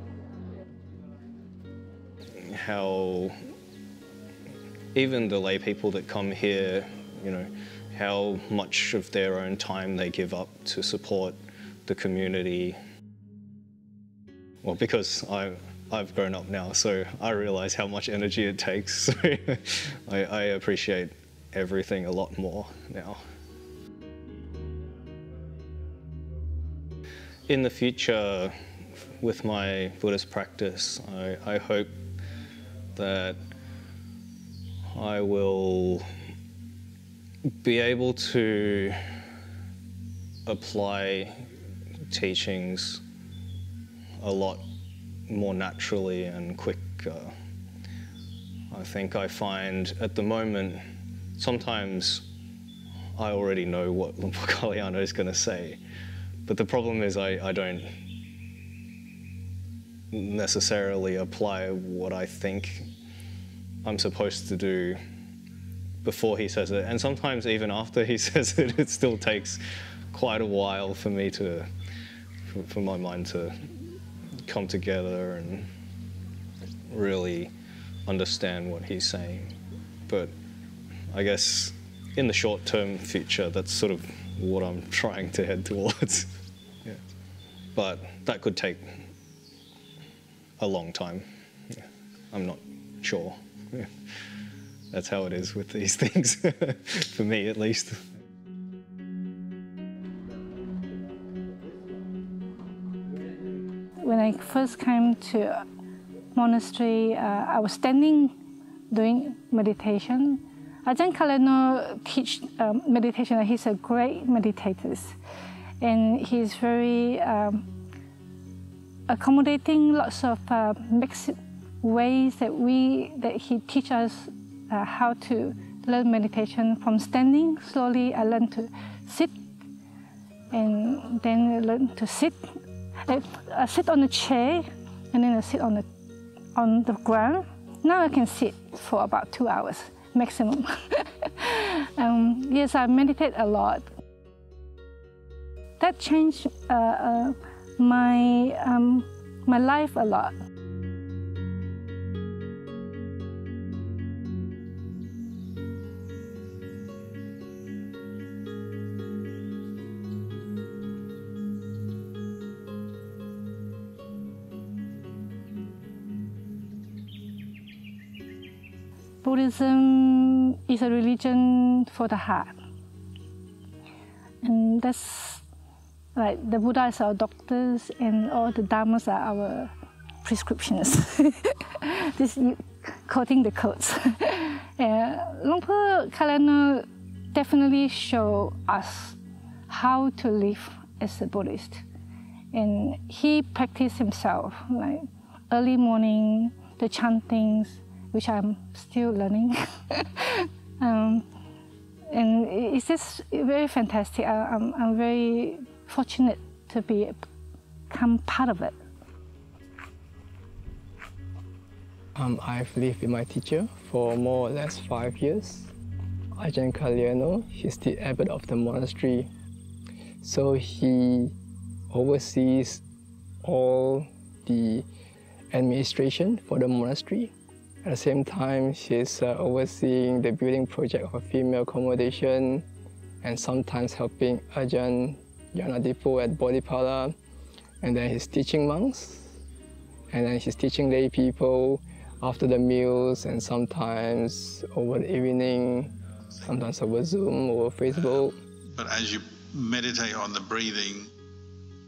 how even the lay people that come here, you know, how much of their own time they give up to support the community. Well, because I, I've grown up now, so I realize how much energy it takes. So I, I appreciate everything a lot more now. In the future, with my Buddhist practice, I, I hope that I will be able to apply teachings a lot more naturally and quicker. I think I find at the moment, sometimes I already know what Lumpur Kalyano is going to say, but the problem is I, I don't necessarily apply what I think I'm supposed to do before he says it. And sometimes even after he says it, it still takes quite a while for me to, for, for my mind to come together and really understand what he's saying. But I guess in the short-term future, that's sort of what I'm trying to head towards. Yeah. But that could take a long time. Yeah. I'm not sure. Yeah. That's how it is with these things, for me at least. When I first came to monastery, uh, I was standing doing meditation. Ajahn Kalyano teach um, meditation. He's a great meditator, and he's very um, accommodating. Lots of uh, mixed ways that we that he teach us uh, how to learn meditation. From standing, slowly I learned to sit, and then I learned to sit. I, I sit on the chair, and then I sit on the on the ground. Now I can sit for about two hours maximum. um, yes, I meditate a lot. That changed uh, uh, my um, my life a lot. Buddhism is a religion for the heart. And that's like the Buddhas are our doctors and all the Dhammas are our prescriptions. This quoting the quotes. uh, Lumpur Kalyano definitely show us how to live as a Buddhist. And he practiced himself, like early morning, the chantings, which I'm still learning. um, and it's just very fantastic. I, I'm, I'm very fortunate to be, become part of it. Um, I've lived with my teacher for more or less five years. Ajahn Kalyano, he's the abbot of the monastery. So he oversees all the administration for the monastery. At the same time, she's uh, overseeing the building project of a female accommodation and sometimes helping Ajahn Yanadipo at Bodhipala. And then he's teaching monks. And then he's teaching lay people after the meals and sometimes over the evening, sometimes over Zoom, over Facebook. But as you meditate on the breathing,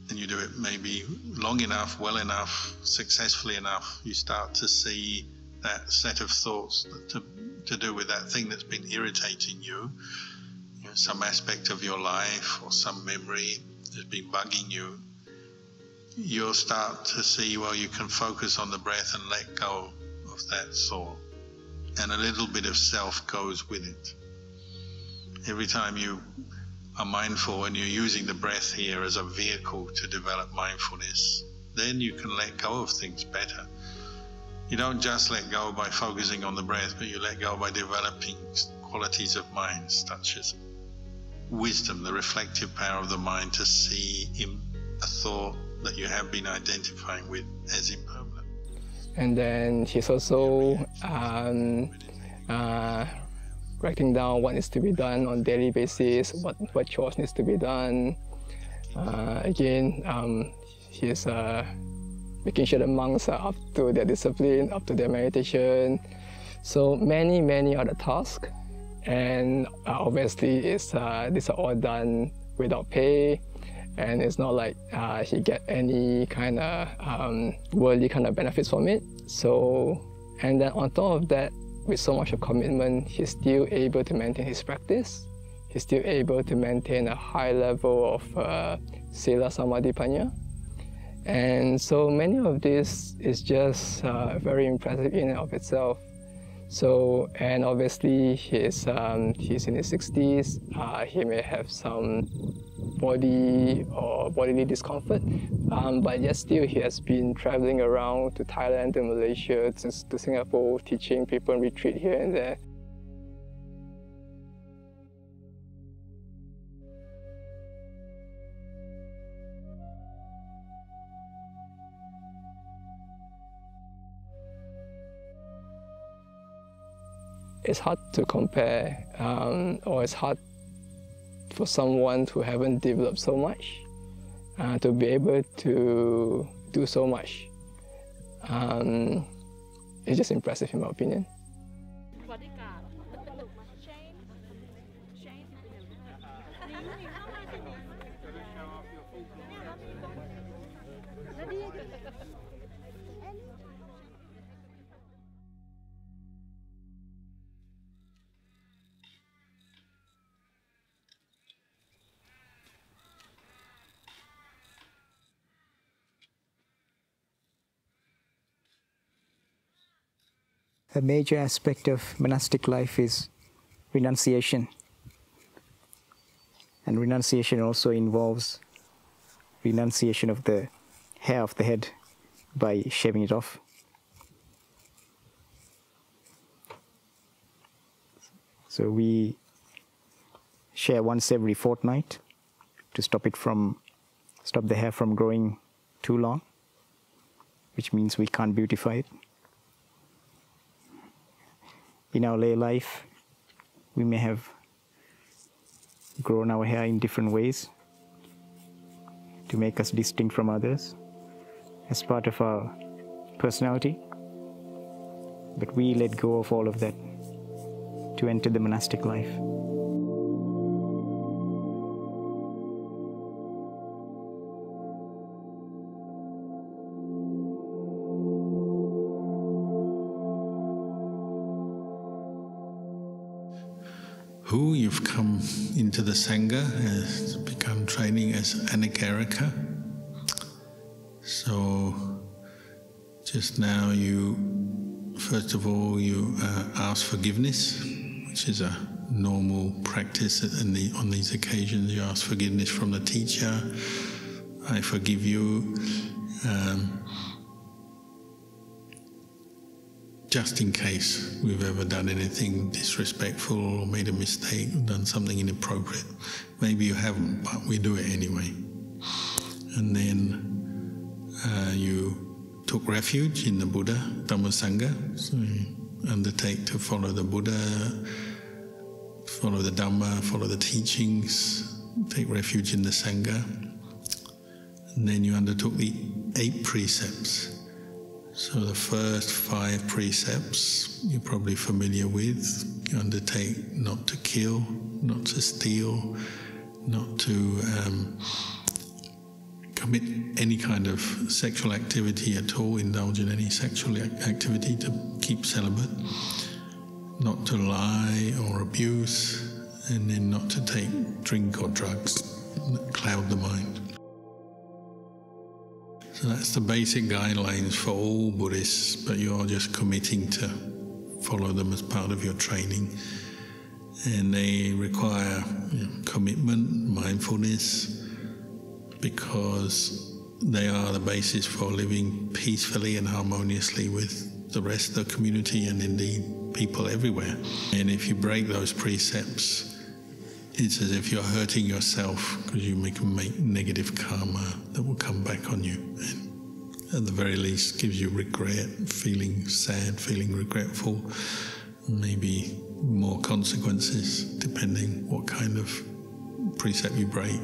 and you do it maybe long enough, well enough, successfully enough, you start to see that set of thoughts to, to do with that thing that's been irritating you, you know, some aspect of your life or some memory that's been bugging you. You'll start to see, well, you can focus on the breath and let go of that thought. And a little bit of self goes with it. Every time you are mindful and you're using the breath here as a vehicle to develop mindfulness, then you can let go of things better. You don't just let go by focusing on the breath, but you let go by developing qualities of mind, such as wisdom, the reflective power of the mind to see in a thought that you have been identifying with as impermanent. And then he's also um, uh, writing down what needs to be done on a daily basis, what, what chores needs to be done. Uh, again, um, he's uh, making sure the monks are up to their discipline, up to their meditation. So many, many other tasks. And uh, obviously, it's, uh, these are all done without pay. And it's not like uh, he get any kind of um, worldly kind of benefits from it. So, and then on top of that, with so much of commitment, he's still able to maintain his practice. He's still able to maintain a high level of uh, sila samadhipanya. And so many of this is just uh, very impressive in and of itself. So, and obviously he's, um, he's in his sixties, uh, he may have some body or bodily discomfort, um, but yet still he has been traveling around to Thailand, to Malaysia, to, to Singapore, teaching people in retreat here and there. It's hard to compare, um, or it's hard for someone who haven't developed so much uh, to be able to do so much. Um, it's just impressive in my opinion. A major aspect of monastic life is renunciation. And renunciation also involves renunciation of the hair of the head by shaving it off. So we shave once every fortnight to stop it from, stop the hair from growing too long, which means we can't beautify it. In our lay life, we may have grown our hair in different ways to make us distinct from others as part of our personality. But we let go of all of that to enter the monastic life. Who you've come into the Sangha has begun training as Anagarika. So just now you, first of all, you uh, ask forgiveness, which is a normal practice in the, on these occasions. You ask forgiveness from the teacher. I forgive you. Um, just in case we've ever done anything disrespectful or made a mistake or done something inappropriate. Maybe you haven't, but we do it anyway. And then uh, you took refuge in the Buddha, Dhamma, Sangha. So you undertake to follow the Buddha, follow the Dhamma, follow the teachings, take refuge in the Sangha. And then you undertook the eight precepts. So the first five precepts you're probably familiar with. You undertake not to kill, not to steal, not to um, commit any kind of sexual activity at all, indulge in any sexual activity, to keep celibate, not to lie or abuse, and then not to take drink or drugs that cloud the mind. So that's the basic guidelines for all Buddhists, but you're just committing to follow them as part of your training. And they require, you know, commitment, mindfulness, because they are the basis for living peacefully and harmoniously with the rest of the community and indeed people everywhere. And if you break those precepts, it's as if you're hurting yourself, because you make, make negative karma that will come back on you. And at the very least gives you regret, feeling sad, feeling regretful, maybe more consequences depending what kind of precept you break.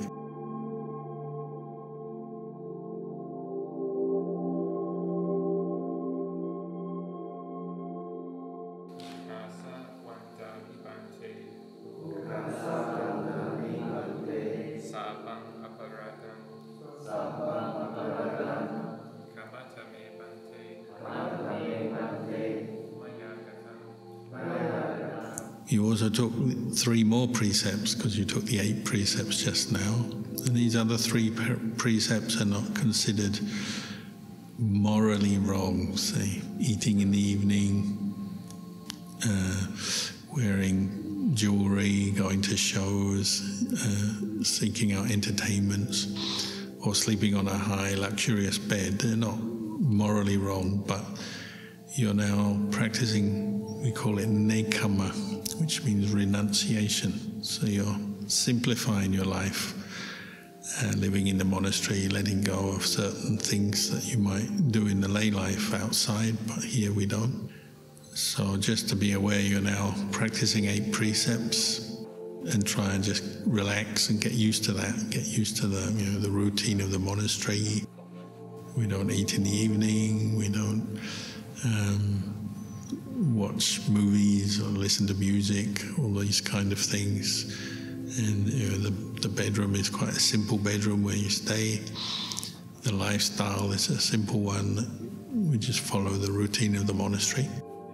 You also took three more precepts, because you took the eight precepts just now. And these other three precepts are not considered morally wrong, say eating in the evening, uh, wearing jewelry, going to shows, uh, seeking out entertainments, or sleeping on a high luxurious bed. They're not morally wrong, but you're now practicing, we call it nekama, which means renunciation. So you're simplifying your life, uh, living in the monastery, letting go of certain things that you might do in the lay life outside, but here we don't. So just to be aware, you're now practicing eight precepts, and try and just relax and get used to that, get used to the, you know, the routine of the monastery. We don't eat in the evening, we don't um, watch movies or listen to music, all these kind of things. And you know, the, the bedroom is quite a simple bedroom where you stay. The lifestyle is a simple one. We just follow the routine of the monastery.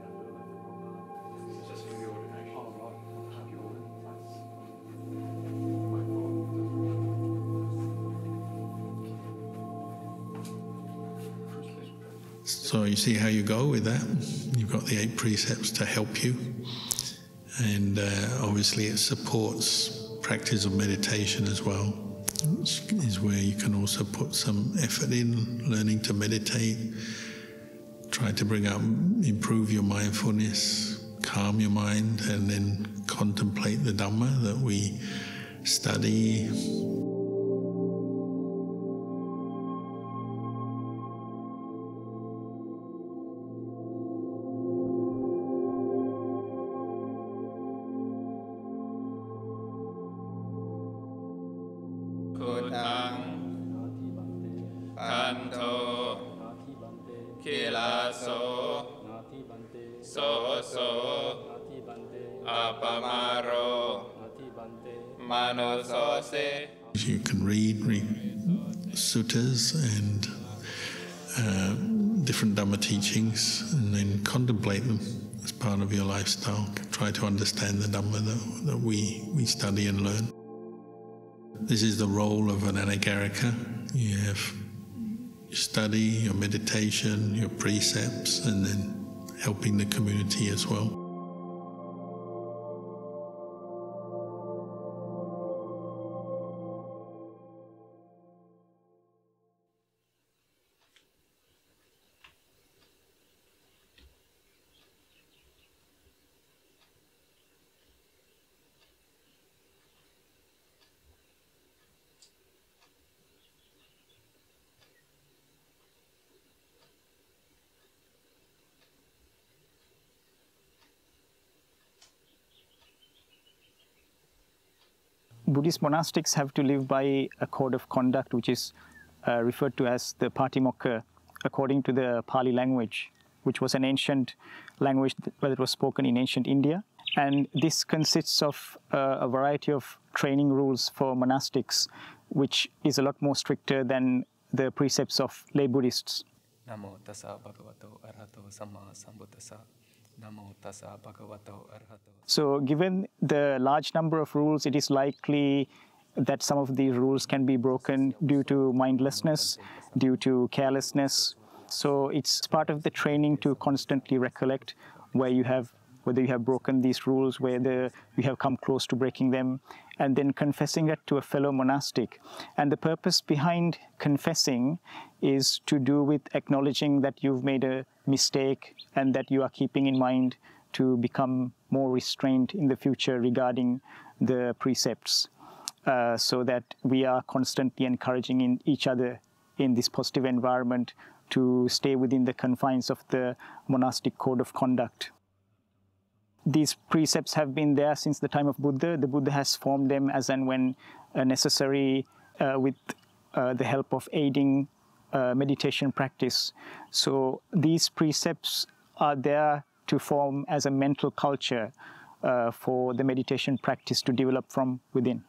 So you see how you go with that? You've got the eight precepts to help you. And uh, obviously it supports practice of meditation as well. Which is where you can also put some effort in, learning to meditate, try to bring up, improve your mindfulness, calm your mind, and then contemplate the Dhamma that we study. You can read, read suttas and uh, different Dhamma teachings, and then contemplate them as part of your lifestyle. Try to understand the Dhamma that, that we, we study and learn. This is the role of an anagarika. You have your study, your meditation, your precepts, and then helping the community as well. Buddhist monastics have to live by a code of conduct, which is uh, referred to as the Patimokkha, according to the Pali language, which was an ancient language that was spoken in ancient India. And this consists of uh, a variety of training rules for monastics, which is a lot more stricter than the precepts of lay Buddhists. Namo tassa bhagavato arahato samma sambuddhassa. Namo tassa bhagavato arahato. So given the large number of rules, it is likely that some of these rules can be broken due to mindlessness, due to carelessness. So it's part of the training to constantly recollect where you have, whether you have broken these rules, whether you have come close to breaking them, and then confessing that to a fellow monastic. And the purpose behind confessing is to do with acknowledging that you've made a mistake and that you are keeping in mind to become more restrained in the future regarding the precepts, uh, so that we are constantly encouraging in each other in this positive environment to stay within the confines of the monastic code of conduct. These precepts have been there since the time of Buddha. The Buddha has formed them as and when uh, necessary uh, with uh, the help of aiding uh, meditation practice. So these precepts are there to form as a mental culture uh, for the meditation practice to develop from within.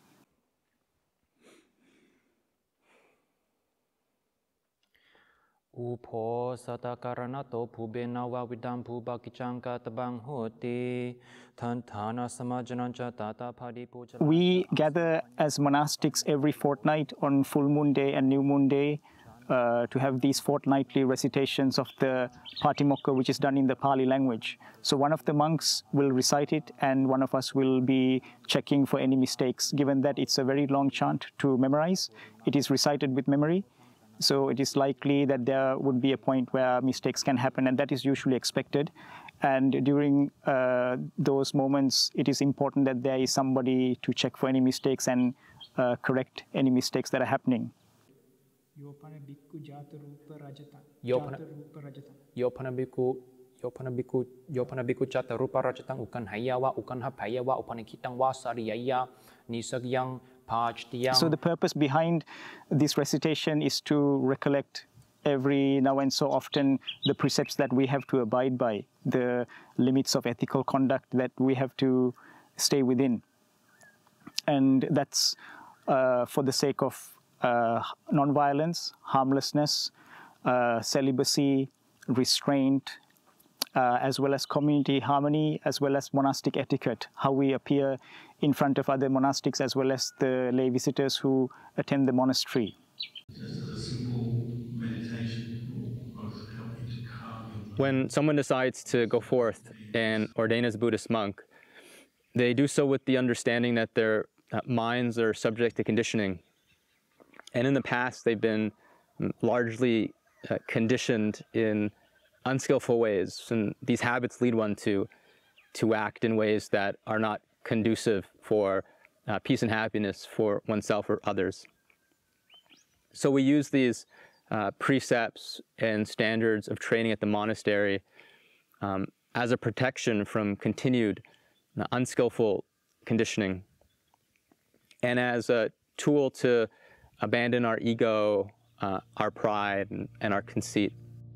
Upo satakaranato pubenawa vidam pubakichanga tabang hoti tantana samajanancha tata padi puja. We gather as monastics every fortnight on full moon day and new moon day uh, to have these fortnightly recitations of the Patimokkha, which is done in the Pali language. So one of the monks will recite it and one of us will be checking for any mistakes. Given that it's a very long chant to memorize, it is recited with memory. So it is likely that there would be a point where mistakes can happen, and that is usually expected. And during uh, those moments, it is important that there is somebody to check for any mistakes and uh, correct any mistakes that are happening. Yopana bhikkhu jata rupa rajata. Yopana Jata rupa rajata. Yopana bhikkhu Yopana bhikkhu Yopana bhikkhu jata rupa rajatang ukan hayawa ukan hapayawa upanikitang wa sariyaya nisagyang. So the purpose behind this recitation is to recollect every now and so often the precepts that we have to abide by, the limits of ethical conduct that we have to stay within. And that's uh, for the sake of uh, non-violence, harmlessness, uh, celibacy, restraint, Uh, as well as community harmony, as well as monastic etiquette, how we appear in front of other monastics as well as the lay visitors who attend the monastery. Just a simple meditation will help you to calm your. When someone decides to go forth and ordain as a Buddhist monk, they do so with the understanding that their uh, minds are subject to conditioning. And in the past, they've been largely uh, conditioned in unskillful ways, and these habits lead one to to act in ways that are not conducive for uh, peace and happiness for oneself or others. So we use these uh, precepts and standards of training at the monastery um, as a protection from continued uh, unskillful conditioning, and as a tool to abandon our ego, uh, our pride, and, and our conceit.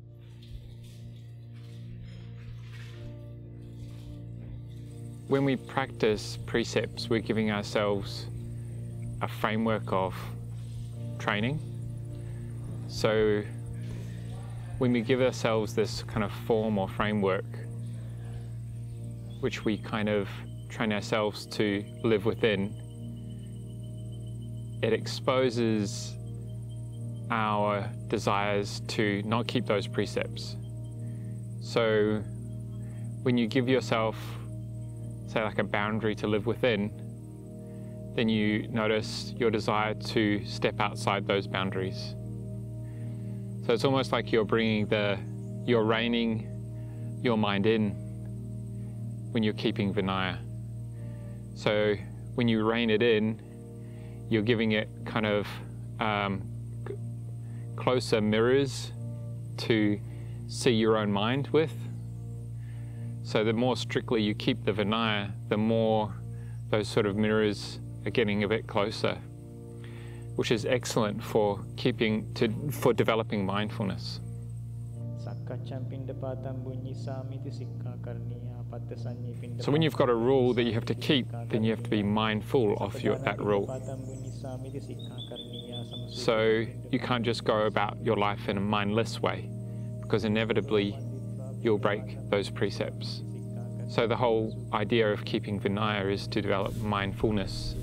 When we practice precepts, we're giving ourselves a framework of training. So when we give ourselves this kind of form or framework, which we kind of train ourselves to live within, it exposes our desires to not keep those precepts. So when you give yourself, say, like a boundary to live within, then you notice your desire to step outside those boundaries. So it's almost like you're bringing the, you're reining your mind in when you're keeping Vinaya. So when you rein it in, you're giving it kind of um, closer mirrors to see your own mind with. So the more strictly you keep the Vinaya, the more those sort of mirrors are getting a bit closer, which is excellent for keeping to for developing mindfulness. So when you've got a rule that you have to keep, then you have to be mindful of your, that rule. So you can't just go about your life in a mindless way, because inevitably you'll break those precepts. So the whole idea of keeping Vinaya is to develop mindfulness.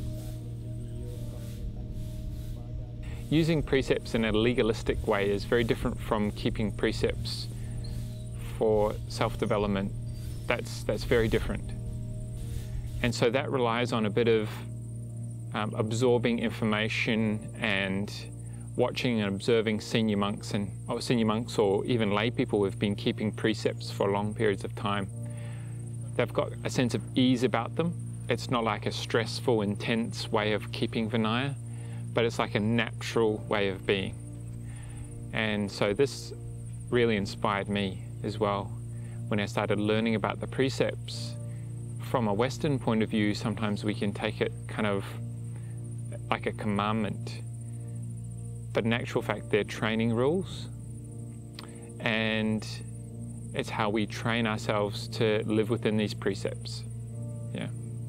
Using precepts in a legalistic way is very different from keeping precepts for self-development. That's, that's very different. And so that relies on a bit of um, absorbing information and watching and observing senior monks and or senior monks or even lay people who've been keeping precepts for long periods of time. They've got a sense of ease about them. It's not like a stressful, intense way of keeping Vinaya, but it's like a natural way of being. And so this really inspired me as well. When I started learning about the precepts, from a Western point of view, sometimes we can take it kind of like a commandment. But in actual fact, they're training rules. And it's how we train ourselves to live within these precepts. Yeah.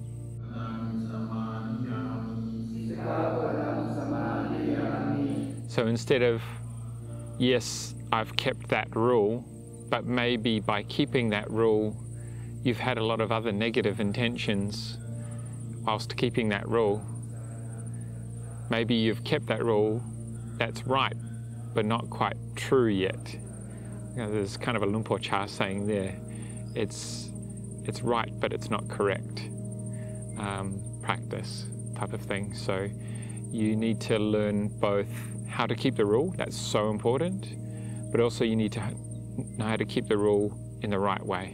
So instead of, yes, I've kept that rule, but maybe by keeping that rule, you've had a lot of other negative intentions whilst keeping that rule. Maybe you've kept that rule that's right, but not quite true yet. You know, there's kind of a Lumpur Cha saying there, it's, it's right, but it's not correct um, practice type of thing. So you need to learn both how to keep the rule, that's so important, but also you need to know how to keep the rule in the right way.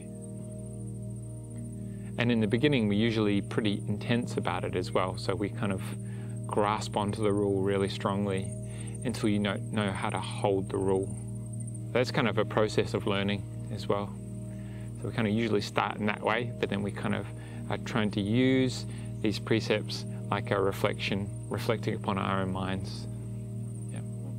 And in the beginning, we're usually pretty intense about it as well, so we kind of grasp onto the rule really strongly until you know, know how to hold the rule. That's kind of a process of learning as well. So we kind of usually start in that way, but then we kind of are trying to use these precepts like a reflection, reflecting upon our own minds. Yeah.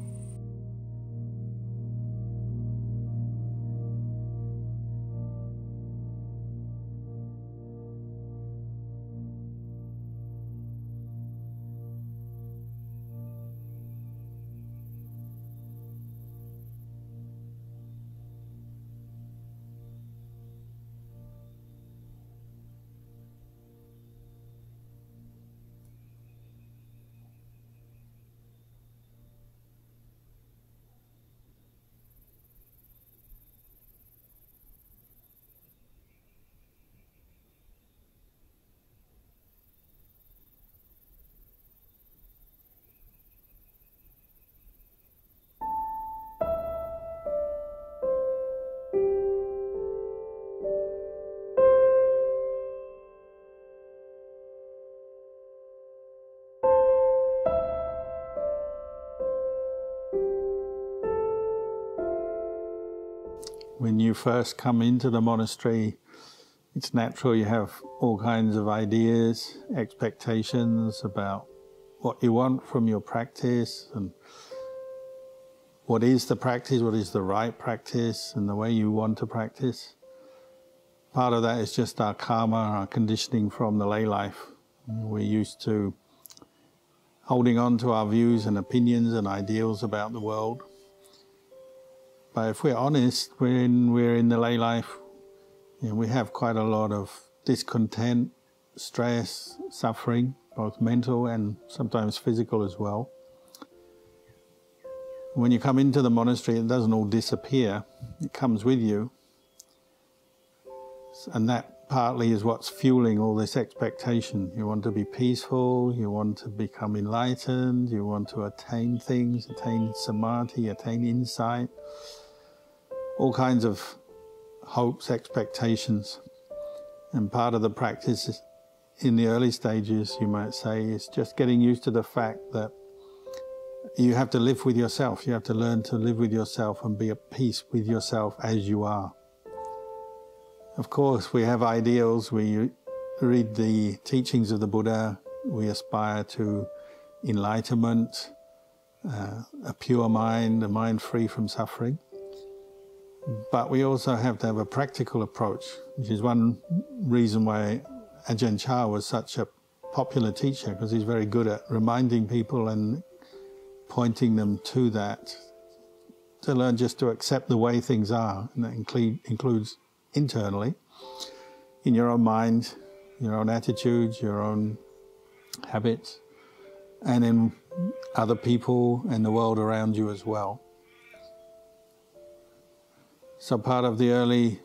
When you first come into the monastery, it's natural you have all kinds of ideas, expectations about what you want from your practice and what is the practice, what is the right practice and the way you want to practice. Part of that is just our karma, our conditioning from the lay life. We're used to holding on to our views and opinions and ideals about the world. But if we're honest, when we're in the lay life, you know, we have quite a lot of discontent, stress, suffering, both mental and sometimes physical as well. When you come into the monastery, it doesn't all disappear. It comes with you. And that partly is what's fueling all this expectation. You want to be peaceful, you want to become enlightened, you want to attain things, attain samadhi, attain insight. All kinds of hopes, expectations. And part of the practice in the early stages, you might say, is just getting used to the fact that you have to live with yourself. You have to learn to live with yourself and be at peace with yourself as you are. Of course, we have ideals. We read the teachings of the Buddha. We aspire to enlightenment, uh, a pure mind, a mind free from suffering. But we also have to have a practical approach, which is one reason why Ajahn Chah was such a popular teacher, because he's very good at reminding people and pointing them to that, to learn just to accept the way things are, and that include, includes internally, in your own mind, your own attitudes, your own habits, and in other people and the world around you as well. So part of the early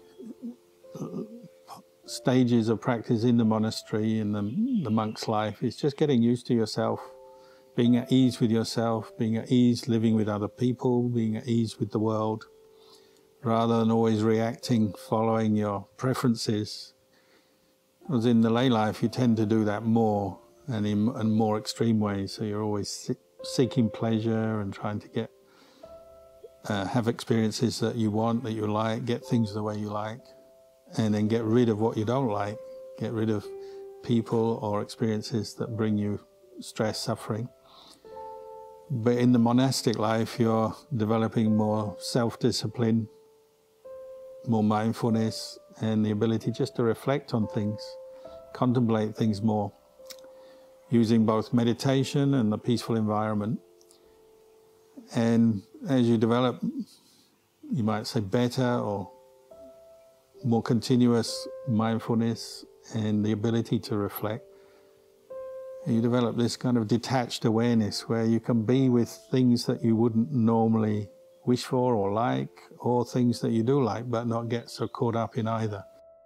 stages of practice in the monastery, in the, the monk's life, is just getting used to yourself, being at ease with yourself, being at ease living with other people, being at ease with the world, rather than always reacting, following your preferences. Because in the lay life you tend to do that more, and in, in more extreme ways, so you're always seeking pleasure and trying to get Uh, have experiences that you want, that you like, get things the way you like, and then get rid of what you don't like, get rid of people or experiences that bring you stress, suffering. But in the monastic life, you're developing more self-discipline, more mindfulness, and the ability just to reflect on things, contemplate things more, using both meditation and the peaceful environment. And as you develop, you might say, better or more continuous mindfulness and the ability to reflect, you develop this kind of detached awareness where you can be with things that you wouldn't normally wish for or like, or things that you do like, but not get so caught up in either.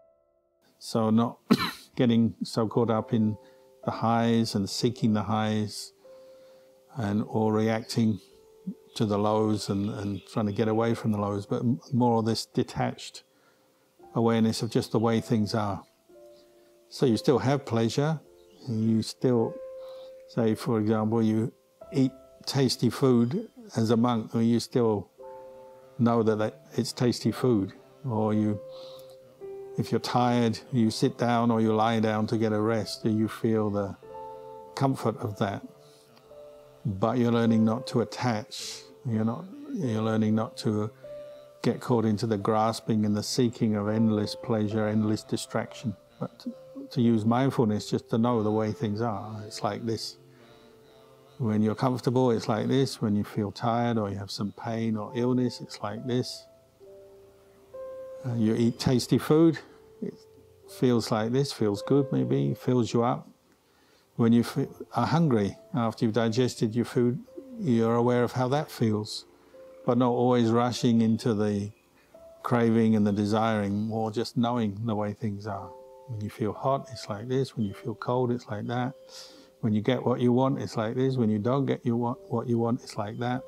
So not getting so caught up in the highs and seeking the highs, and or reacting to the lows and, and trying to get away from the lows, but more of this detached awareness of just the way things are. So you still have pleasure, and you still, say for example, you eat tasty food as a monk, or you still know that, that it's tasty food. Or you, if you're tired, you sit down or you lie down to get a rest, and you feel the comfort of that. But you're learning not to attach. You're not. You're learning not to get caught into the grasping and the seeking of endless pleasure, endless distraction. But to, to use mindfulness just to know the way things are. It's like this. When you're comfortable, it's like this. When you feel tired or you have some pain or illness, it's like this. Uh, you eat tasty food, it feels like this, feels good maybe, fills you up. When you are hungry, after you've digested your food, you're aware of how that feels, but not always rushing into the craving and the desiring, more just knowing the way things are. When you feel hot, it's like this. When you feel cold, it's like that. When you get what you want, it's like this. When you don't get you want, what you want, it's like that.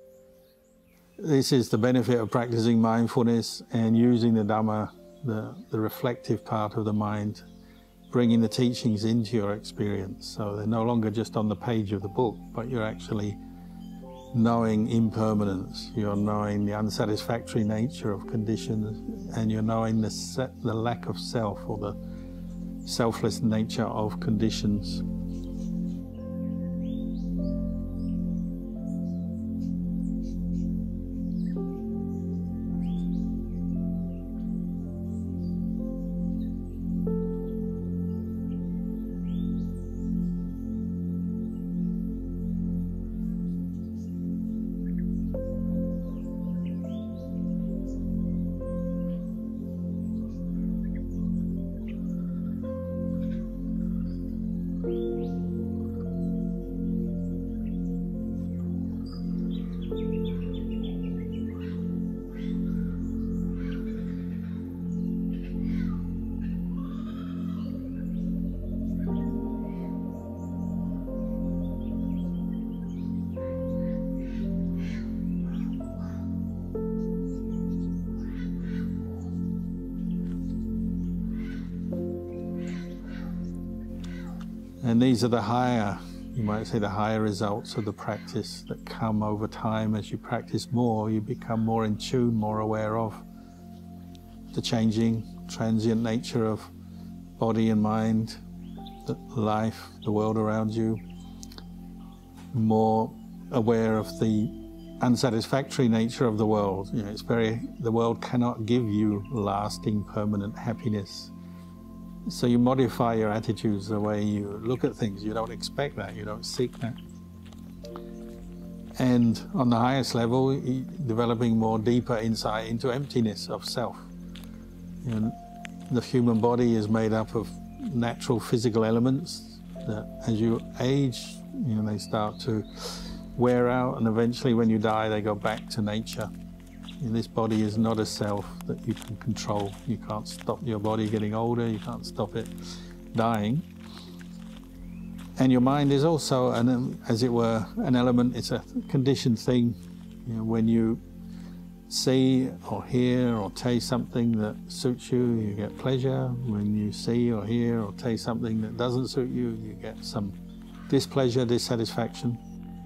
This is the benefit of practicing mindfulness and using the Dhamma, the, the reflective part of the mind, bringing the teachings into your experience. So they're no longer just on the page of the book, but you're actually knowing impermanence, you're knowing the unsatisfactory nature of conditions, and you're knowing the, set, the lack of self, or the selfless nature of conditions. And these are the higher, you might say, the higher results of the practice that come over time. As you practice more, you become more in tune, more aware of the changing, transient nature of body and mind, the life, the world around you, more aware of the unsatisfactory nature of the world. You know, it's very, the world cannot give you lasting, permanent happiness. So you modify your attitudes, the way you look at things. You don't expect that, you don't seek that. And on the highest level, developing more deeper insight into emptiness of self. You know, the human body is made up of natural physical elements that as you age, you know, they start to wear out, and eventually when you die, they go back to nature. And this body is not a self that you can control. You can't stop your body getting older, you can't stop it dying. And your mind is also, an, as it were, an element, it's a conditioned thing. You know, when you see or hear or taste something that suits you, you get pleasure. When you see or hear or taste something that doesn't suit you, you get some displeasure, dissatisfaction.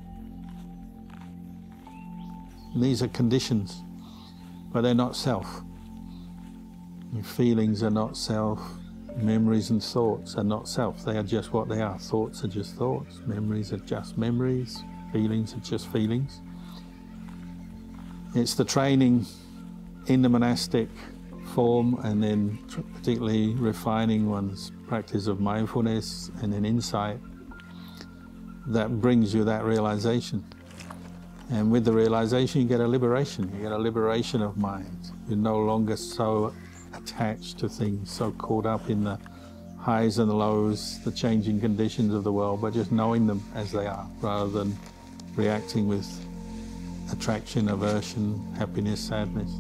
And these are conditions, but they're not self. Your feelings are not self. Memories and thoughts are not self. They are just what they are. Thoughts are just thoughts. Memories are just memories. Feelings are just feelings. It's the training in the monastic form, and then particularly refining one's practice of mindfulness and then insight, that brings you that realization. And with the realization, you get a liberation. You get a liberation of mind. You're no longer so attached to things, so caught up in the highs and the lows, the changing conditions of the world, but just knowing them as they are, rather than reacting with attraction, aversion, happiness, sadness.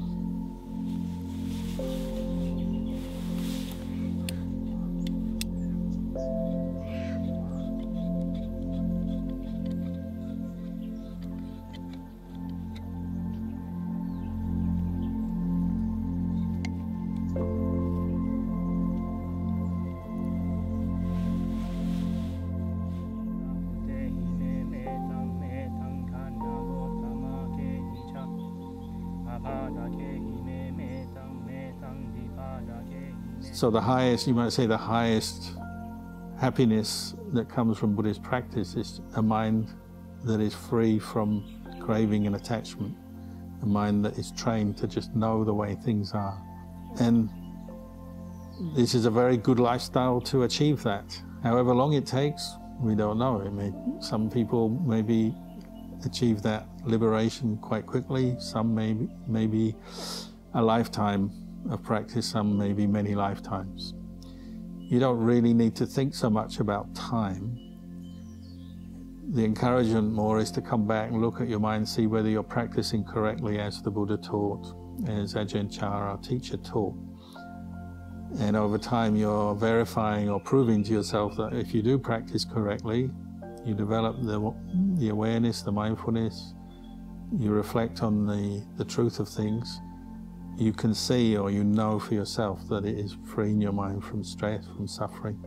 So the highest, you might say the highest happiness that comes from Buddhist practice is a mind that is free from craving and attachment, a mind that is trained to just know the way things are. And this is a very good lifestyle to achieve that. However long it takes, we don't know. It may, some people maybe achieve that liberation quite quickly, some maybe, maybe a lifetime of practice, some maybe many lifetimes. You don't really need to think so much about time. The encouragement more is to come back and look at your mind, see whether you're practicing correctly as the Buddha taught, as Ajahn Chah, our teacher, taught. And over time you're verifying or proving to yourself that if you do practice correctly, you develop the, the awareness, the mindfulness, you reflect on the, the truth of things, you can see or you know for yourself that it is freeing your mind from stress, from suffering.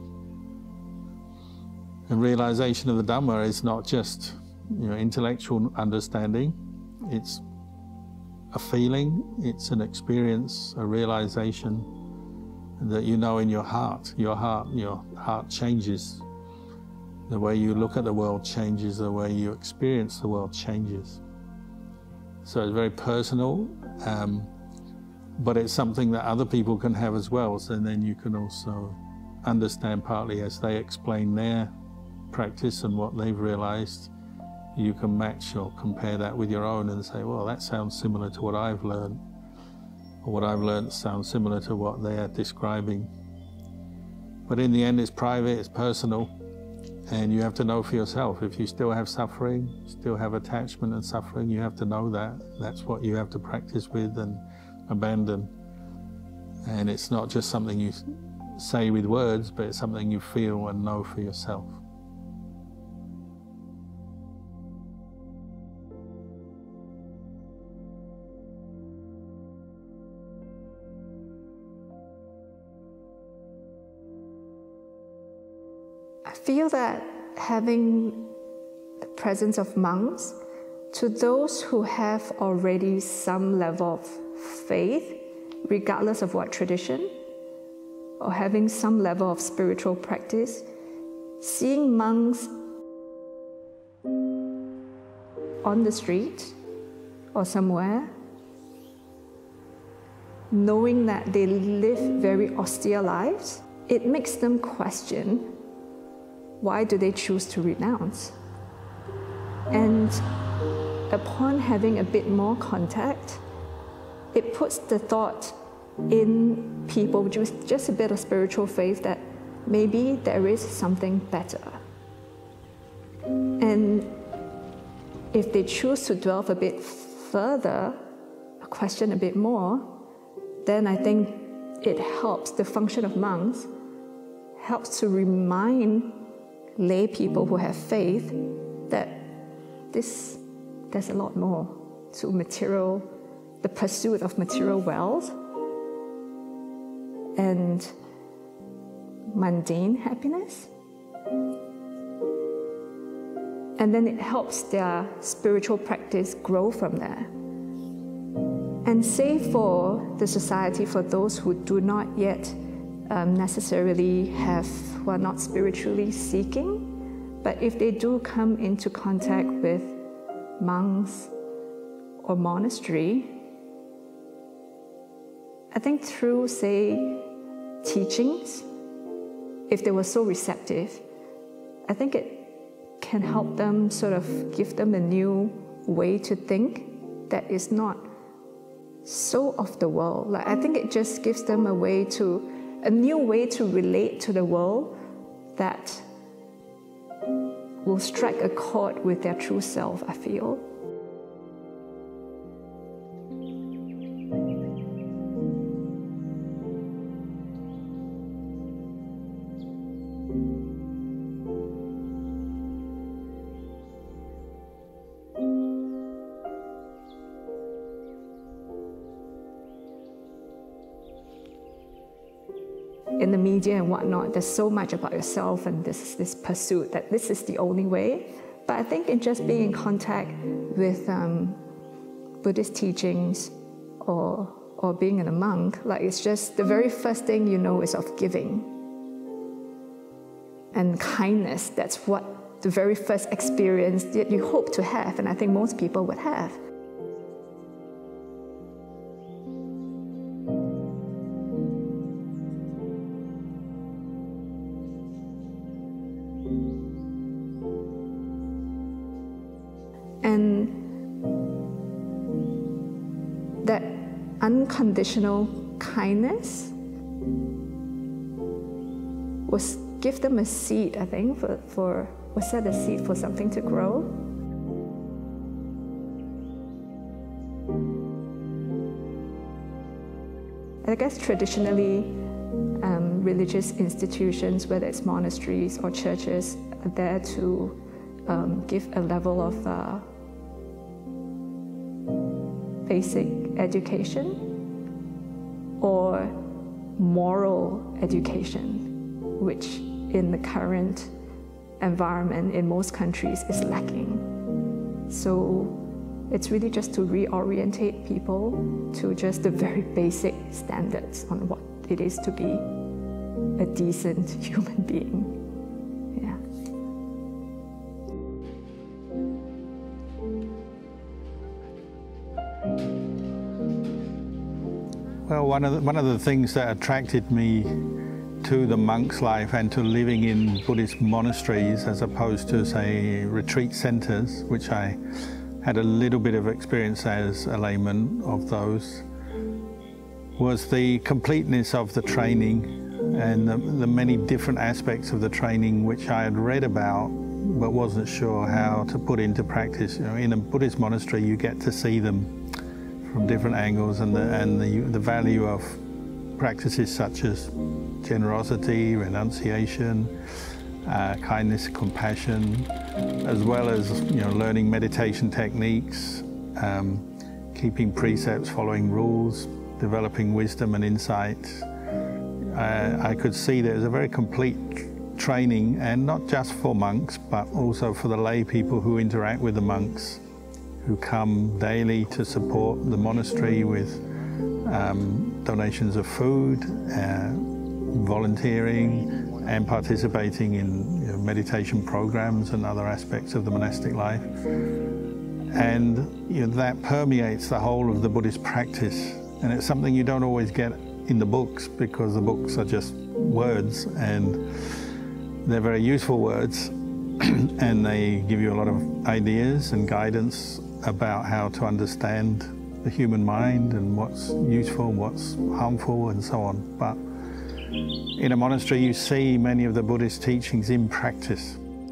And realization of the Dhamma is not just, you know, intellectual understanding, it's a feeling, it's an experience, a realization that you know in your heart. Your heart, your heart changes. The way you look at the world changes, the way you experience the world changes. So it's very personal, um, but it's something that other people can have as well. So then you can also understand partly as they explain their practice and what they've realized. You can match or compare that with your own and say, well, that sounds similar to what I've learned. Or what I've learned sounds similar to what they're describing. But in the end, it's private, it's personal, and you have to know for yourself. If you still have suffering, still have attachment and suffering, you have to know that. That's what you have to practice with and abandon. And it's not just something you say with words, but it's something you feel and know for yourself. I feel that having the presence of monks, to those who have already some level of faith, regardless of what tradition, or having some level of spiritual practice, seeing monks on the street or somewhere, knowing that they live very austere lives, it makes them question, why do they choose to renounce? And upon having a bit more contact, it puts the thought in people with just a bit of spiritual faith that maybe there is something better. And if they choose to delve a bit further, question a bit more, then I think it helps, the function of monks helps to remind lay people who have faith that this, there's a lot more to material, the pursuit of material wealth and mundane happiness. And then it helps their spiritual practice grow from there. And say for the society, for those who do not yet um, necessarily have, who are not spiritually seeking, but if they do come into contact with monks or monastery, I think through, say, teachings, if they were so receptive, I think it can help them sort of give them a new way to think that is not so of the world. Like, I think it just gives them a way to, a new way to relate to the world that will strike a chord with their true self, I feel. In the media and whatnot, there's so much about yourself and this, this pursuit that this is the only way. But I think in just being in contact with um, Buddhist teachings or, or being a monk, like it's just the very first thing you know is of giving. And kindness, that's what the very first experience that you hope to have, and I think most people would have. And that unconditional kindness was give them a seed, I think, for, for was set a seed for something to grow. I guess traditionally, um, religious institutions, whether it's monasteries or churches, are there to um, give a level of uh, basic education or moral education, which in the current environment in most countries is lacking. So it's really just to reorientate people to just the very basic standards on what it is to be a decent human being. Well, one of the, one of the things that attracted me to the monk's life and to living in Buddhist monasteries as opposed to, say, retreat centres, which I had a little bit of experience as a layman of those, was the completeness of the training and the, the many different aspects of the training which I had read about but wasn't sure how to put into practice. You know, in a Buddhist monastery you get to see them from different angles, and the, and the, the value of practices such as generosity, renunciation, uh, kindness, compassion, as well as, you know, learning meditation techniques, um, keeping precepts, following rules, developing wisdom and insight. Uh, I could see there was a very complete training, and not just for monks, but also for the lay people who interact with the monks, who come daily to support the monastery with um, donations of food, uh, volunteering, and participating in, you know, meditation programs and other aspects of the monastic life. And you know, that permeates the whole of the Buddhist practice. And it's something you don't always get in the books, because the books are just words, and they're very useful words, and they give you a lot of ideas and guidance about how to understand the human mind and what's useful, what's harmful, and so on. But in a monastery, you see many of the Buddhist teachings in practice.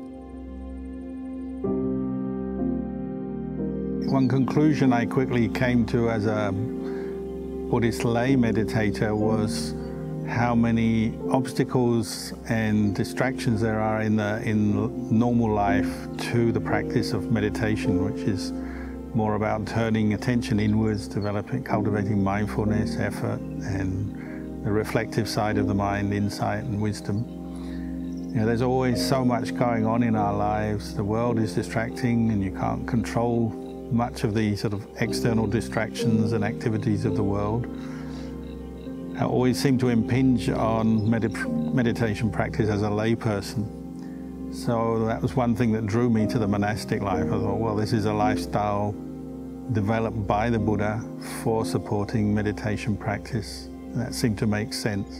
One conclusion I quickly came to as a Buddhist lay meditator was how many obstacles and distractions there are in the in normal life to the practice of meditation, which is more about turning attention inwards, developing, cultivating mindfulness, effort, and the reflective side of the mind, insight and wisdom. You know, there's always so much going on in our lives. The world is distracting, and you can't control much of the sort of external distractions and activities of the world. I always seem to impinge on med meditation practice as a layperson. So that was one thing that drew me to the monastic life. I thought, well, this is a lifestyle developed by the Buddha for supporting meditation practice. And that seemed to make sense.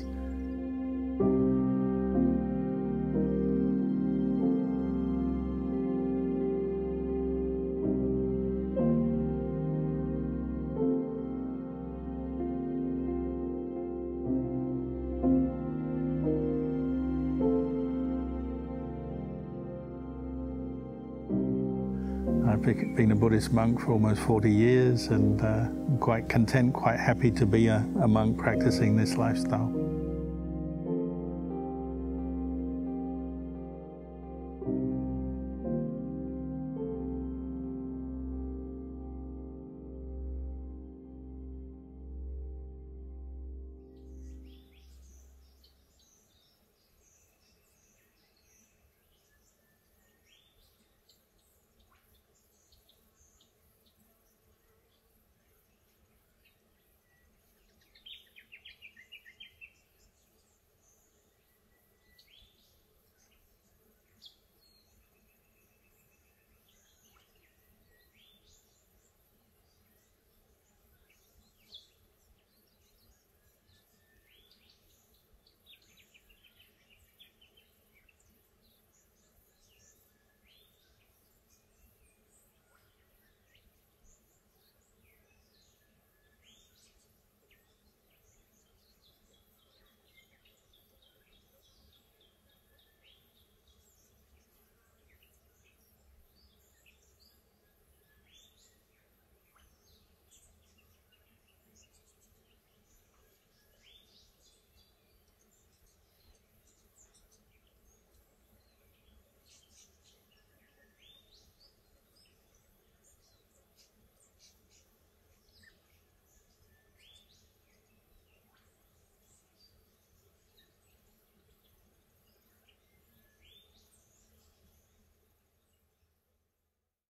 I've been a Buddhist monk for almost forty years, and uh, I'm quite content, quite happy to be a, a monk practicing this lifestyle.